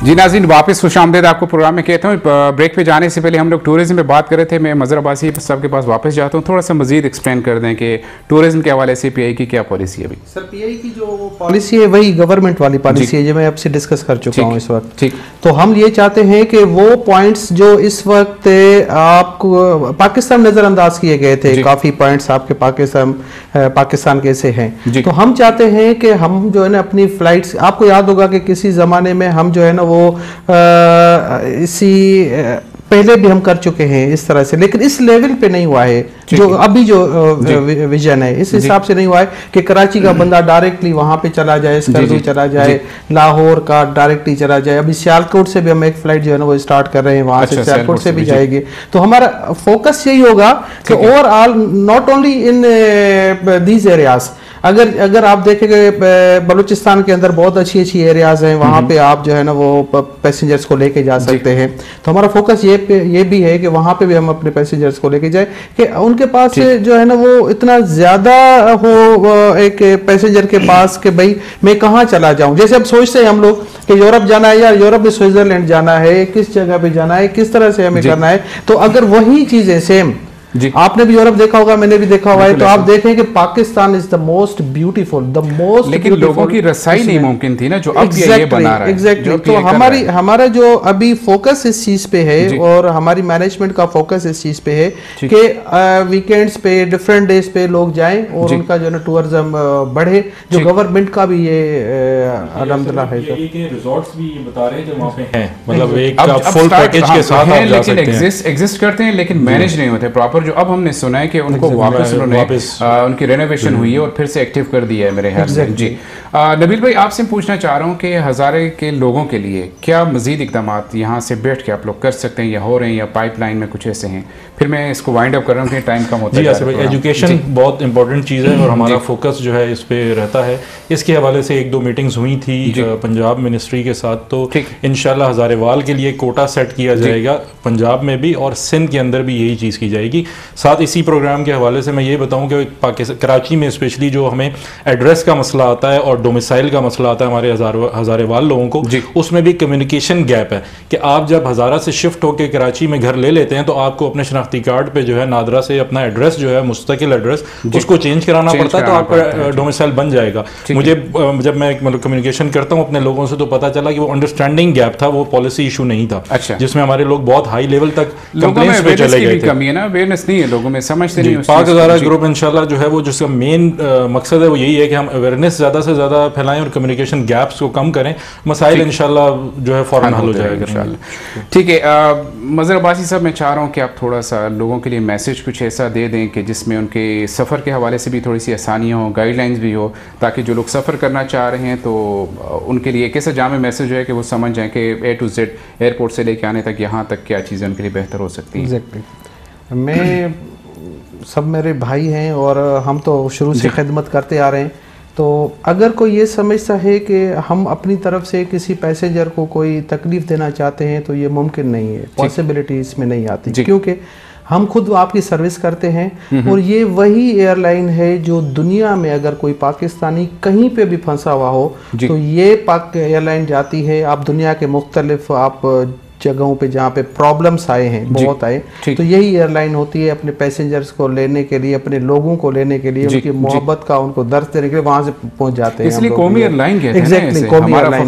जी नाज़रीन, वापस खुशामदीद आपको प्रोग्राम में कहता हूँ। ब्रेक पे जाने से पहले हम लोग टूरिज्म पे बात कर रहे थे। मैं मज़हर अब्बासी साहब के पास वापस जाता हूँ, थोड़ा सा मजीद एक्सप्लेन कर दें कि टूरिज्म के हवाले से पीआई की क्या पॉलिसी है अभी। सर, पीआई की जो पॉलिसी है वही गवर्नमेंट वाली पॉलिसी है जो मैं आपसे डिस्कस कर चुका हूँ इस वक्त। ठीक, तो हम ये चाहते हैं कि वो पॉइंट्स जो इस वक्त आपको पाकिस्तान नज़रअंदाज किए गए थे, काफ़ी पॉइंट्स आपके पाकिस्तान के ऐसे हैं, तो हम चाहते हैं कि हम जो है ना अपनी फ्लाइट्स, आपको याद होगा कि किसी ज़माने में हम जो है ना वो इसी पहले भी हम कर चुके हैं इस तरह से, लेकिन इस लेवल पे नहीं हुआ है जो अभी जो विजन है, इस हिसाब से नहीं हुआ है कि कराची का बंदा डायरेक्टली वहां पे चला जाए, स्कर्दू चला जाए, लाहौर का डायरेक्टली चला जाए। अभी सियालकोट से भी हम एक फ्लाइट जो है ना वो स्टार्ट कर रहे हैं, वहां से सियालकोट से भी जाएगी। तो हमारा फोकस यही होगा कि overall not only in these areas, अगर आप देखेंगे बलूचिस्तान के अंदर बहुत अच्छी अच्छी एरियाज हैं, वहाँ पे आप जो है ना वो पैसेंजर्स को लेके जा सकते हैं। तो हमारा फोकस ये भी है कि वहाँ पे भी हम अपने पैसेंजर्स को लेके जाए कि उनके पास जो है ना वो इतना ज्यादा हो एक पैसेंजर के पास कि भाई मैं कहाँ चला जाऊँ। जैसे अब सोचते हैं हम लोग कि यूरोप जाना है, यार यूरोप में स्विट्जरलैंड जाना है, किस जगह पे जाना है, किस तरह से हमें करना है। तो अगर वही चीजें सेम, आपने भी यूरोप देखा होगा, मैंने भी देखा हुआ है, तो आप देखें कि Pakistan is the most beautiful, the most, लेकिन लोगों की रसाई नहीं मुमकिन थी ना जो अब ये बना रहा है। एग्जैक्टली। तो हमारा जो अभी फोकस इस चीज पे है और हमारी मैनेजमेंट का फोकस इस चीज पे है कि वीकेंड्स पे, डिफरेंट डेज पे लोग जाएं और उनका जो है टूरिज्म बढ़े, जो गवर्नमेंट का भी ये अल्हम्दुलिल्लाह है। रिजॉर्ट्स भी बता रहे हैं जो वहां पे हैं, मतलब एक फुल पैकेज के साथ आप जा सकते हैं, एग्जिस्ट करते हैं लेकिन मैनेज नहीं होते प्रॉपर। जो अब हमने सुना है कि उनको वापस उनकी रेनोवेशन हुई है और फिर से एक्टिव कर दिया है मेरे ख्याल से। जी नबील भाई, आपसे पूछना चाह रहा हूँ कि हज़ारे के लोगों के लिए क्या मज़ीद इक़दामात यहाँ से बैठ के आप लोग कर सकते हैं या हो रहे हैं या पाइपलाइन में कुछ ऐसे हैं? फिर मैं इसको वाइंड अप कर रहा हूँ कि टाइम कम होता है। जी आसिफ भाई, एजुकेशन बहुत इंपॉर्टेंट चीज़ है और हमारा फोकस जो है इस पे रहता है। इसके हवाले से 1-2 मीटिंग्स हुई थी पंजाब मिनिस्ट्री के साथ, तो इंशाल्लाह हज़ारेवाल के लिए कोटा सेट किया जाएगा पंजाब में भी और सिंध के अंदर भी यही चीज़ की जाएगी। साथ इसी प्रोग्राम के हवाले से मैं ये बताऊं कि कराची में स्पेशली जो हमें एड्रेस का मसला आता है और डोमिसाइल का मसला आता है हमारे हज़ारेवाल लोगों को, उसमें भी कम्युनिकेशन गैप है कि आप जब हज़ारा से शिफ्ट होकर कराची में घर ले लेते हैं तो आपको अपने शनाख्ती कार्ड पे जो है नादरा से अपना एड्रेस जो है मुस्तकिल एड्रेस उसको चेंज कराना पड़ता है, तो आपका डोमिसाइल बन जाएगा। मुझे जब मैं मतलब कम्युनिकेशन करता हूँ अपने लोगों से तो पता चला कि वो अंडरस्टैंडिंग गैप था, वो पॉलिसी इशू नहीं था, जिसमें हमारे लोग बहुत हाई लेवल तक कंप्लेंट्स पे चले गए थे। कमी है ना, अवेयरनेस नहीं है लोगों में, समझते नहीं। पाक हज़ारा ग्रुप इंशाल्लाह जो है वो जिसका मेन मकसद है वो यही है कि हम अवेयरनेस ज़्यादा से ज़्यादा फैलाएं और कम्युनिकेशन गैप्स को कम करें, मसाइल इंशाल्लाह जो है फ़ौरन हल हो जाएगा इंशाल्लाह। ठीक है मज़हर अब्बासी साहब, मैं चाह रहा हूँ कि आप थोड़ा सा लोगों के लिए मैसेज कुछ ऐसा दे दें कि जिसमें उनके सफ़र के हवाले से भी थोड़ी सी आसानियाँ हो, गाइडलाइंस भी हो, ताकि जो लोग सफ़र करना चाह रहे हैं तो उनके लिए एक ऐसा जामे मैसेज है कि वो समझ जाएँ कि A to Z एयरपोर्ट से लेके आने तक यहाँ तक क्या चीज़ें उनके लिए बेहतर हो सकती हैं। एग्जैक्टली। मैं सब मेरे भाई हैं और हम तो शुरू से खिदमत करते आ रहे हैं, तो अगर कोई ये समझता है कि हम अपनी तरफ से किसी पैसेंजर को कोई तकलीफ़ देना चाहते हैं तो ये मुमकिन नहीं है, पॉसिबिलिटी इसमें नहीं आती, क्योंकि हम खुद आपकी सर्विस करते हैं और ये वही एयरलाइन है जो दुनिया में अगर कोई पाकिस्तानी कहीं पे भी फंसा हुआ हो तो ये एयरलाइन जाती है। आप दुनिया के मुख्तलिफ आप जगहों पे जहाँ पे प्रॉब्लम्स आए हैं, बहुत आए, तो यही एयरलाइन होती है अपने पैसेंजर्स को लेने के लिए, अपने लोगों को लेने के लिए, उनकी मोहब्बत का उनको दर्द देने के लिए वहां से पहुंच जाते हैं। इसलिए कौमी एयरलाइन कहते हैं। एग्जैक्टली, कौमी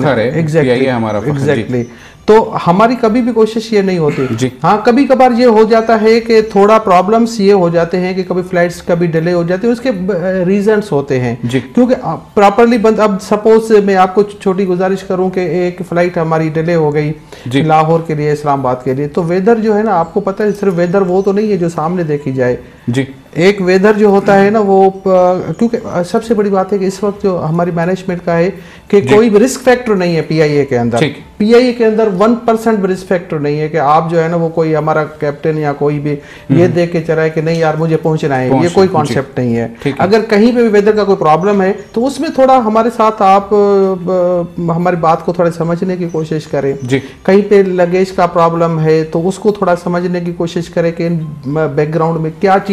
एयरलाइन। एग्जैक्टली। तो हमारी कभी भी कोशिश ये नहीं होती। हाँ, कभी कभार ये हो जाता है कि थोड़ा प्रॉब्लम्स ये हो जाते हैं कि कभी फ्लाइट्स कभी डिले हो जाते हैं, उसके रीजंस होते हैं क्योंकि प्रॉपरली बंद। अब सपोज मैं आपको छोटी गुजारिश करूं कि एक फ्लाइट हमारी डिले हो गई लाहौर के लिए, इस्लामाबाद के लिए, तो वेदर जो है ना, आपको पता है सिर्फ वेदर वो तो नहीं है जो सामने देखी जाए जी। एक वेदर जो होता है ना वो, क्योंकि सबसे बड़ी बात है कि इस वक्त जो हमारी मैनेजमेंट का है कि कोई भी रिस्क फैक्टर नहीं है पीआईए के अंदर। पीआईए के अंदर 1% भी रिस्क फैक्टर नहीं है कि आप जो है ना वो कोई हमारा कैप्टन या कोई भी ये देख के चला है कि नहीं यार मुझे पहुंचना है, ये कोई कॉन्सेप्ट नहीं है। अगर कहीं पे भी वेदर का कोई प्रॉब्लम है तो उसमें थोड़ा हमारे साथ आप हमारी बात को थोड़ा समझने की कोशिश करें। कहीं पे लगेज का प्रॉब्लम है तो उसको थोड़ा समझने की कोशिश करें कि बैकग्राउंड में क्या चीज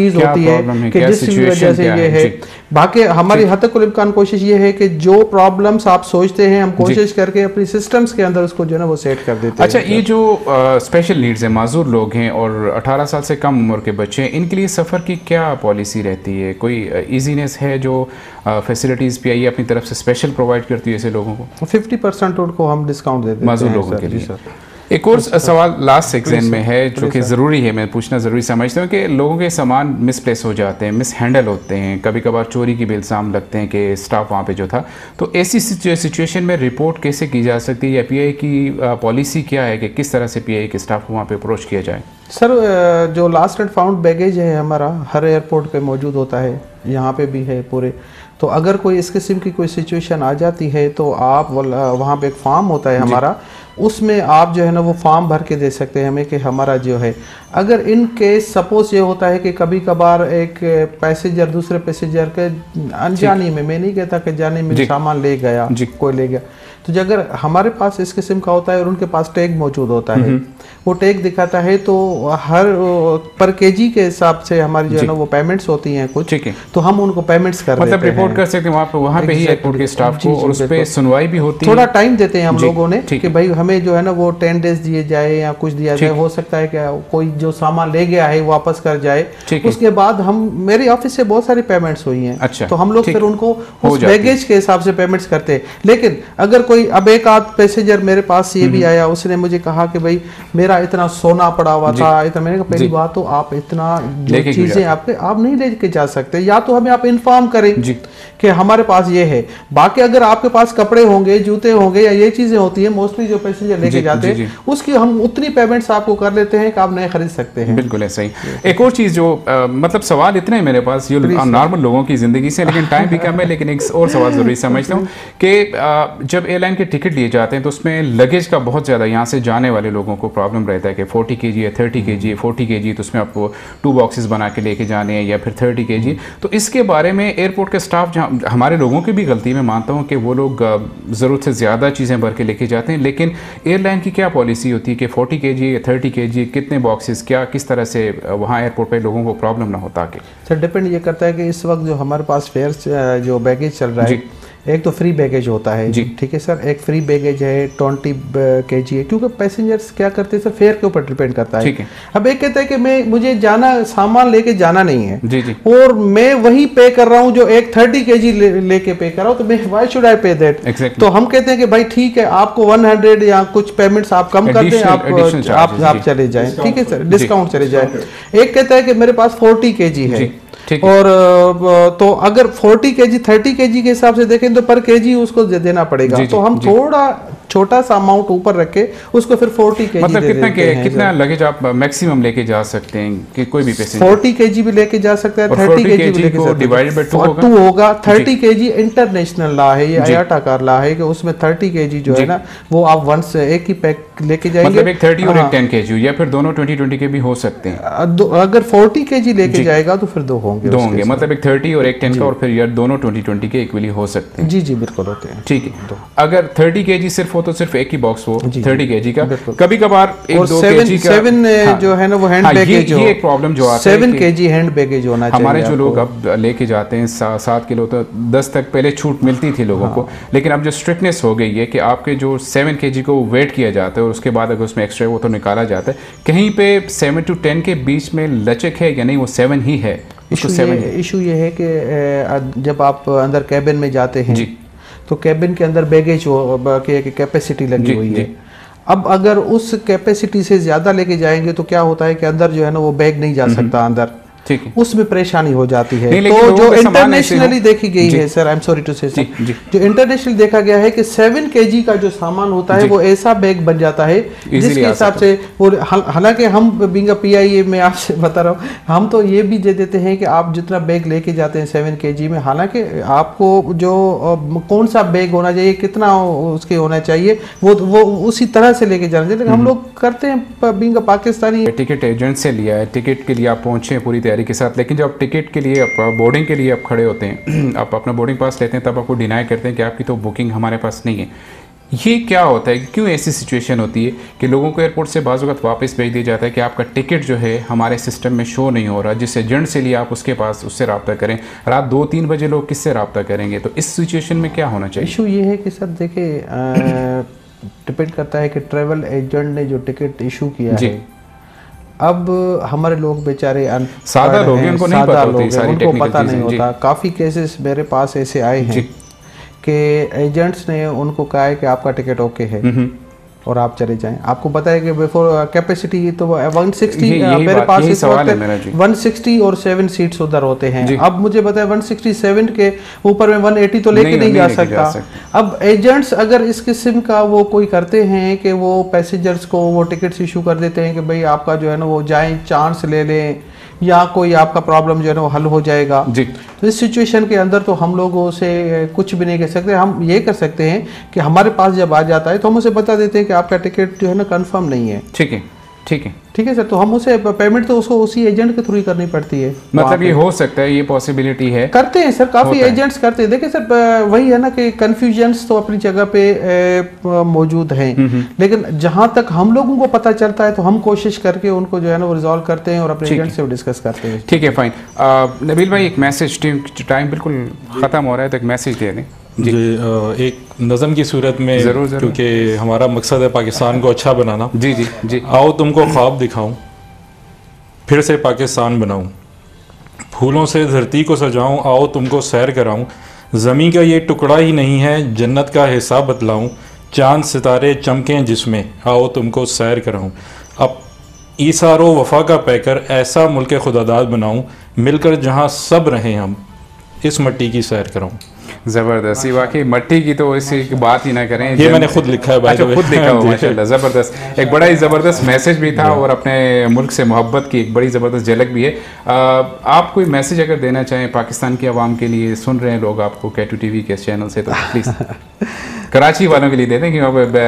चीज़ होती है कि जिस वजह से ये है। बाकी हमारी हद तक इम्कान कोशिश ये है कि जो प्रॉब्लम्स आप सोचते हैं हम कोशिश करके अपनी सिस्टम्स के अंदर उसको जो है ना वो सेट कर देते हैं। अच्छा, ये जो स्पेशल नीड्स हैं, माजूर लोग हैं और 18 साल से कम उम्र के बच्चे हैं, इनके लिए सफ़र की क्या पॉलिसी रहती है? कोई ईजीनेस है जो फैसिलिटीज़ PIA अपनी तरफ से स्पेशल प्रोवाइड करती है ऐसे लोगों को? 50% उनको हम डिस्काउंट देते हैं माजूर लोगों के लिए। एक और सवाल लास्ट सेक्शन में है जो कि ज़रूरी है, मैं पूछना ज़रूरी समझता हूँ कि लोगों के सामान मिसप्लेस हो जाते हैं, मिस हैंडल होते हैं, कभी कभार चोरी की भी इल्ज़ाम लगते हैं कि स्टाफ वहाँ पे जो था, तो ऐसी सिचुएशन में रिपोर्ट कैसे की जा सकती है या PIA की पॉलिसी क्या है कि किस तरह से PIA के स्टाफ को वहाँ पे अप्रोच किया जाए? सर, जो लास्ट एंड फाउंड बैगेज है हमारा हर एयरपोर्ट पे मौजूद होता है, यहाँ पे भी है पूरे। तो अगर कोई इस किस्म की कोई सिचुएशन आ जाती है तो आप वहाँ पे एक फॉर्म होता है हमारा, उसमें आप जो है ना वो फॉर्म भर के दे सकते हैं हमें कि हमारा जो है, अगर इन केस सपोज ये होता है कि कभी कभार एक पैसेंजर दूसरे पैसेंजर के अनजानी में, मैं नहीं कहता कि जाने में सामान ले गया, कोई ले गया, तो अगर हमारे पास इस किस्म का होता है और उनके पास टैग मौजूद होता है, वो टैग दिखाता है तो हर पर केजी के हिसाब से हमारी जो है ना वो पेमेंट्स होती हैं कुछ, तो हम उनको पेमेंट्स कर देते हैं। मतलब रिपोर्ट कर सकते हैं वहाँ पे ही एयरपोर्ट के स्टाफ को, और उस पे सुनवाई भी होती है। थोड़ा टाइम देते हैं हम लोगों ने कि भाई हमें जो है ना वो 10 डेज दिए जाए या कुछ दिया जाए, हो सकता है कि कोई जो सामान ले गया है वापस कर जाए, उसके बाद हम, मेरे ऑफिस से बहुत सारी पेमेंट्स हुई हैं। अच्छा, तो हम लोग फिर उनको उस बैगेज के हिसाब से पेमेंट्स करते हैं। लेकिन अगर कोई, अब एक आध पैसेंजर मेरे पास ये भी आया, उसने मुझे कहा कि भाई मेरा इतना सोना पड़ा हुआ था, इतना, मैंने कहा पहली बात तो आप इतना जो चीजें आप नहीं लेके जा सकते, या तो हमें आप इन्फॉर्म करें कि हमारे पास ये है। बाकी अगर आपके पास कपड़े होंगे, जूते होंगे या ये चीजें होती है मोस्टली जो पैसेंजर लेके जाते हैं, उसकी हम उतनी पेमेंट्स आपको कर लेते हैं कि आप नए खरीद सकते हैं। बिल्कुल ऐसा ही। एक और चीज जो मतलब सवाल इतने हैं मेरे पास ये नॉर्मल लोगों की जिंदगी से, लेकिन टाइम भी कम है, लेकिन एक और सवाल जरूरी समझता हूँ कि जब एयरलाइन के टिकट लिए जाते हैं तो उसमें लगेज का बहुत ज़्यादा यहाँ से जाने वाले लोगों को प्रॉब्लम रहता है कि 40 kg है, 30 kg है, 40 kg, तो उसमें आपको 2 बॉक्सेस बना के लेके जाने हैं या फिर 30 kg। तो इसके बारे में एयरपोर्ट के स्टाफ, जहाँ हमारे लोगों की भी गलती, मैं मानता हूँ कि वो लोग ज़रूरत से ज़्यादा चीज़ें भर के लेके जाते हैं, लेकिन एयरलाइन की क्या पॉलिसी होती है कि 40 kg या 30 kg कितने बॉक्सेस, क्या किस तरह से वहाँ एयरपोर्ट पर लोगों को प्रॉब्लम ना होता? कि सर डिपेंड ये करता है कि इस वक्त जो हमारे पास फेयर जो बैगेज चल रहा है, एक तो फ्री बैगेज होता है, ठीक है सर, एक फ्री बैगेज है 20 kg है, क्योंकि पैसेंजर्स क्या करते हैं सर, फेयर के ऊपर डिपेंड करता है। अब एक कहता है कि मुझे जाना, सामान लेके जाना नहीं है, और मैं वही पे कर रहा हूँ जो एक 30 kg लेके पे कर रहा हूँ, तो मैं व्हाई शुड आई पे दैट? तो हम कहते हैं कि भाई ठीक है, आपको 100 या कुछ पेमेंट्स आप कम कर दें, आप चले जाएं, ठीक है सर, डिस्काउंट चले जाए। एक कहता है कि मेरे पास 40 kg है, और तो अगर 40 kg 30 kg के हिसाब से देखें तो पर केजी उसको देना पड़ेगा, तो हम थोड़ा छोटा सा अमाउंट ऊपर रख के उसको फिर 40 kg मतलब कितना लगेज आप मैक्सिमम लेके जा सकते हैं कि कोई भी पैसेंजर? 40 kg भी लेके जा सकता है, 30 kg भी लेके जा डिवाइडेड बाय 2 होगा। 30 kg इंटरनेशनल लॉ है, ये आयाटा का लॉ है कि उसमें 30 kg जो है ना वो आप वन से एक ही पैक लेके जाएंगे, मतलब एक 30 और एक 10 kg, या फिर दोनों 20 के भी हो सकते हैं। अगर 40 kg लेके जाएगा तो फिर दो होंगे, मतलब एक 30 और एक 10 का, और फिर यार दोनों 20 के इक्वली हो सकते हैं। जी बिल्कुल होते हैं। ठीक है, अगर 30 kg सिर्फ हो तो सिर्फ एक ही बॉक्स हो 30 kg का, कभी कभार 1-2 kg का 7 जो है ना वो हैंड बैगेज, ये एक प्रॉब्लम जो आता है 7 kg हैंड बैगेज होना चाहिए। हमारे जो लोग अब लेके जाते हैं 7 किलो, तो 10 तक पहले छूट मिलती थी लोगों को, लेकिन अब जो स्ट्रिक्टनेस हो गई है कि आपके जो 7 kg को वेट किया जाता है और उसके बाद अगर उसमें एक्स्ट्रा वो तो निकाला जाता है, कहीं पे 7 to 10 के बीच में लचक है या नहीं, वो 7 ही है? इशू ये है कि जब आप अंदर कैबिन में जाते हैं तो कैबिन के अंदर बैगेज की कैपेसिटी लगी हुई है। अब अगर उस कैपेसिटी से ज़्यादा लेके जाएंगे तो क्या होता है कि अंदर जो है ना वो बैग नहीं जा सकता अंदर, ठीक है, उसमें परेशानी हो जाती है। तो जो इंटरनेशनली देखी गई है sir, I am sorry to say, जो इंटरनेशनल देखा गया है कि 7 kg का जो सामान होता है वो ऐसा बैग बन जाता है जिसके हिसाब से वो, हालांकि हम बीइंग अ PIA में आपसे बता रहा हूँ, हम तो ये भी दे देते हैं कि आप जितना बैग लेके जाते हैं 7 kg में, हालांकि आपको जो कौन सा बैग होना चाहिए, कितना उसके होना चाहिए, वो उसी तरह से लेके जाना चाहिए। लेकिन हम लोग करते हैं being a Pakistani, ticket agent से लिया है, टिकट के लिए आप पहुंचे पूरी तैयारी के साथ, लेकिन जब आप टिकट के लिए बोर्डिंग के लिए आप खड़े होते हैं, आप अपना बोर्डिंग पास लेते हैं, तब आपको डिनाई करते हैं कि आपकी तो बुकिंग हमारे पास नहीं है। ये क्या होता है, क्यों ऐसी सिचुएशन होती है कि लोगों को एयरपोर्ट से बाज़ वक़्त वापस भेज दिया जाता है कि आपका टिकट जो है हमारे सिस्टम में शो नहीं हो रहा, जिस एजेंट से लिया आप उसके पास उससे रब्ता करें, रात 2-3 बजे लोग किससे रब्ता करेंगे? तो इस सिचुएशन में क्या होना चाहिए? इशू ये है कि सर देखिए डिपेंड करता है कि ट्रैवल एजेंट ने जो टिकट इशू किया है, अब हमारे लोग बेचारे सादा लोग हैं, उनको नहीं पता होती सारी उनको पता नहीं होता। काफ़ी केसेस मेरे पास ऐसे आए हैं कि एजेंट्स ने उनको कहा है कि आपका टिकट ओके है और आप चले जाएं। आपको पता है कि बिफोर कैपेसिटी तो 160 मेरे पास इस वक्त 160 और 7 सीट्स उधर होते हैं। अब मुझे पता है 167 के ऊपर में 180 तो लेके नहीं जा सकता। अब एजेंट्स अगर इस किस्म का वो कोई करते हैं कि वो पैसेंजर्स को वो टिकट्स इशू कर देते हैं कि भाई आपका जो है ना वो जाएं, चांस ले लें या कोई आपका प्रॉब्लम जो है ना वो हल हो जाएगा जी। तो इस सिचुएशन के अंदर तो हम लोगों से कुछ भी नहीं कर सकते। हम ये कर सकते हैं कि हमारे पास जब आ जाता है तो हम उसे बता देते हैं कि आपका टिकट जो है ना कंफर्म नहीं है। ठीक है, ठीक है, ठीक है सर। तो हम उसे पेमेंट तो उसको उसी एजेंट के थ्रू ही करनी पड़ती है। मतलब ये हो सकता है, ये पॉसिबिलिटी है, करते हैं सर, काफ़ी एजेंट्स करते हैं। देखिए सर वही है ना कि कन्फ्यूजन्स तो अपनी जगह पे मौजूद हैं, लेकिन जहां तक हम लोगों को पता चलता है तो हम कोशिश करके उनको जो है ना वो रिजॉल्व करते हैं और अपने एजेंट से डिस्कस करते हैं। ठीक है, फाइन। नबील भाई एक मैसेज, टाइम बिल्कुल ख़त्म हो रहा है तो एक मैसेज दे दें जी। एक नज़म की सूरत में, ज़रूर क्योंकि हमारा मकसद है पाकिस्तान को अच्छा बनाना। जी जी जी। आओ तुमको ख्वाब दिखाऊं, फिर से पाकिस्तान बनाऊं, फूलों से धरती को सजाऊं, आओ तुमको सैर कराऊं, ज़मीन का ये टुकड़ा ही नहीं है जन्नत का हिसाब बतलाऊं, चांद सितारे चमकें जिसमें, आओ तुमको सैर कराऊं, अब ईसारो वफा का पैकर ऐसा मुल्क खुदादाद बनाऊं, मिलकर जहां सब रहें हम, इस मट्टी की सैर कराऊं। ज़बरदस्त, वाकई मट्टी की तो इसी की बात ही ना करें। ये मैंने खुद लिखा है भाई। अच्छा, खुद लिखा हुआ, माशाल्लाह, ज़बरदस्त। एक बड़ा ही ज़बरदस्त मैसेज भी था और अपने मुल्क से मोहब्बत की एक बड़ी ज़बरदस्त झलक भी है। आप कोई मैसेज अगर देना चाहें पाकिस्तान की आवाम के लिए, सुन रहे हैं लोग आपको K2 TV के चैनल से, तो प्लीज़ कराची वालों के लिए दे दें कि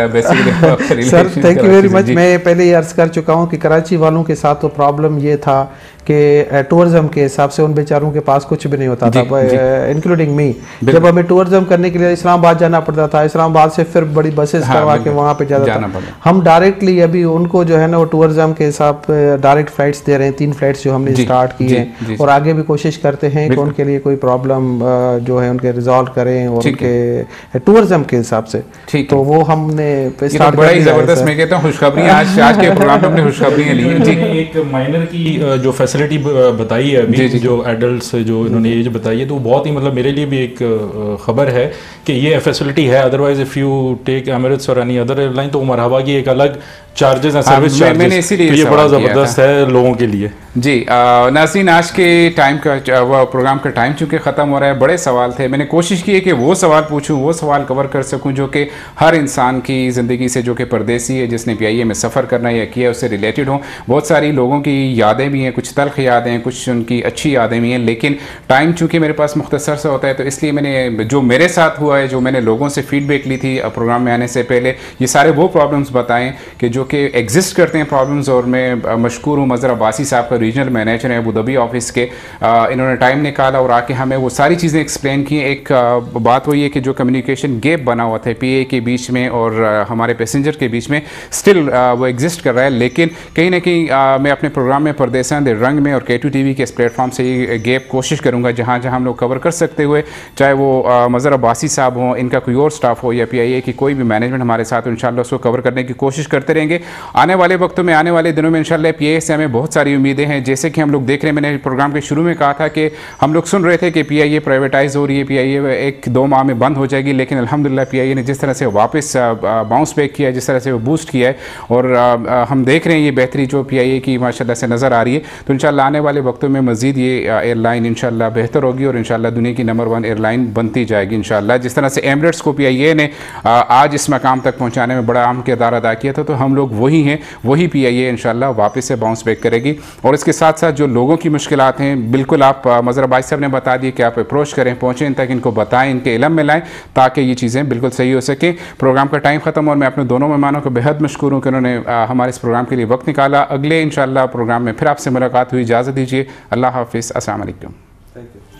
basically. Sir thank you very much. मैं पहले ही अर्ज़ कर चुका हूँ कि कराची वालों के साथ तो प्रॉब्लम ये था कि टूरिज्म के हिसाब से उन बेचारों के पास कुछ भी नहीं होता था, इंक्लूडिंग मी। जब हमें टूरिज्म करने के लिए इस्लामाबाद जाना पड़ता था, इस्लामाबाद से फिर बड़ी बसेस करवा के वहाँ पे जाना था। हम डायरेक्टली अभी उनको जो है ना वो टूरिज्म के हिसाब डायरेक्ट फ्लाइट्स दे रहे हैं, 3 फ्लाइट्स जो हमने स्टार्ट की हैं, और आगे भी कोशिश करते हैं कि उनके लिए कोई प्रॉब्लम जो है उनके रिजॉल्व करें और उनके टूरिज्म के हिसाब से। तो वो हमने स्टार्ट बड़ा ही जबरदस्त, मैं कहता हूँ खुशखबरी आज के प्रोग्राम में अपनी खुशखबरी ली है। एक माइनर की जो फैसिलिटी बताई है अभी, जो एडल्ट्स जो इन्होंने एज बताई है, तो बहुत ही मतलब मेरे लिए भी एक खबर है कि ये फैसिलिटी है। Otherwise if you take Emirates और एनी अदर एयरलाइन तो मरहबा की एक अलग चार्जेस हैं, सर्विस चार्जेस, तो ये बड़ा ज़बरदस्त है लोगों के लिए। जी नाज़रीन, आज के टाइम का प्रोग्राम का टाइम चूँकि ख़त्म हो रहा है, बड़े सवाल थे, मैंने कोशिश की है कि वो सवाल पूछूं, वो सवाल कवर कर सकूं जो कि हर इंसान की ज़िंदगी से, जो कि परदेसी है, जिसने PIA में सफ़र करना या किया, उससे रिलेटेड हो। बहुत सारी लोगों की यादें भी हैं, कुछ तल्ख़ यादें हैं, कुछ उनकी अच्छी यादें भी हैं, लेकिन टाइम चूँकि मेरे पास मुख्तसर सा होता है, तो इसलिए मैंने जो मेरे साथ हुआ है, जो मैंने लोगों से फ़ीडबैक ली थी प्रोग्राम में आने से पहले, ये सारे वो प्रॉब्लम्स बताएँ कि जो कि एग्जिस्ट करते हैं प्रॉब्लम्स। और मैं मशकूर हूँ मज़हर अब्बासी साहब का, रीजनल मैनेजर हैं अबू धाबी ऑफिस के, इन्होंने टाइम निकाला और आके हमें वो सारी चीज़ें एक्सप्लेन की। एक बात वही है कि जो कम्युनिकेशन गैप बना हुआ था PIA के बीच में और हमारे पैसेंजर के बीच में, स्टिल वो एग्जिस्ट कर रहा है, लेकिन कहीं ना कहीं मैं अपने प्रोग्राम में परदेसा दे रंग में और K2 TV के इस प्लेटफॉर्म से ये गैप कोशिश करूँगा जहाँ जहाँ हम लोग कवर कर सकते हुए, चाहे वो मज़हर अब्बासी साहब हों, इनका कोई और स्टाफ हो, या PIA की कोई भी मैनेजमेंट हमारे साथ हो, इंशाल्लाह उसको कवर करने की कोशिश करते रहेंगे। आने वाले वक्तों में, आने वाले दिनों में इंशाल्लाह PIA से हमें बहुत सारी उम्मीदें हैं। जैसे कि हम लोग देख रहे हैं, मैंने प्रोग्राम के शुरू में कहा था कि हम लोग सुन रहे थे कि PIA प्राइवेटाइज़ हो रही है, PIA 1-2 माह में बंद हो जाएगी, लेकिन अल्हम्दुलिल्लाह PIA ने जिस तरह से वापस बाउंस बैक किया है, जिस तरह से वो बूस्ट किया है, और हम देख रहे हैं ये बेहतरी जो PIA की माशाल्लाह से नज़र आ रही है। तो इंशाल्लाह आने वाले वक्तों में मज़ीद ये एयरलाइन इंशाल्लाह बेहतर होगी और इंशाल्लाह दुनिया की नंबर 1 एयरलाइन बनती जाएगी इंशाल्लाह। जिस तरह से एमिरेट्स को PIA ने आज इस मकाम तक पहुँचाने में बड़ा अहम किरदार अदा किया था, तो हम लोग वही हैं, वही PIA इंशाल्लाह वापस से बाउंस बैक करेगी। और इसके साथ साथ जो लोगों की मुश्किलात हैं, बिल्कुल आप मज़हर अब्बासी साहब ने बता दिए कि आप अप्रोच करें, पहुँचें इन तक, इनको बताएं, इनके इलम में लाएँ ताकि ये चीज़ें बिल्कुल सही हो सकें। प्रोग्राम का टाइम ख़त्म और मैं अपने दोनों मेहमानों को बेहद मशकूर हूँ कि उन्होंने हमारे इस प्रोग्राम के लिए वक्त निकाला। अगले इंशाल्लाह प्रोग्राम में फिर आपसे मुलाकात हुई, इजाज़त दीजिए, अल्लाह हाफ़िज़, अस्सलाम वालेकुम। Thank you.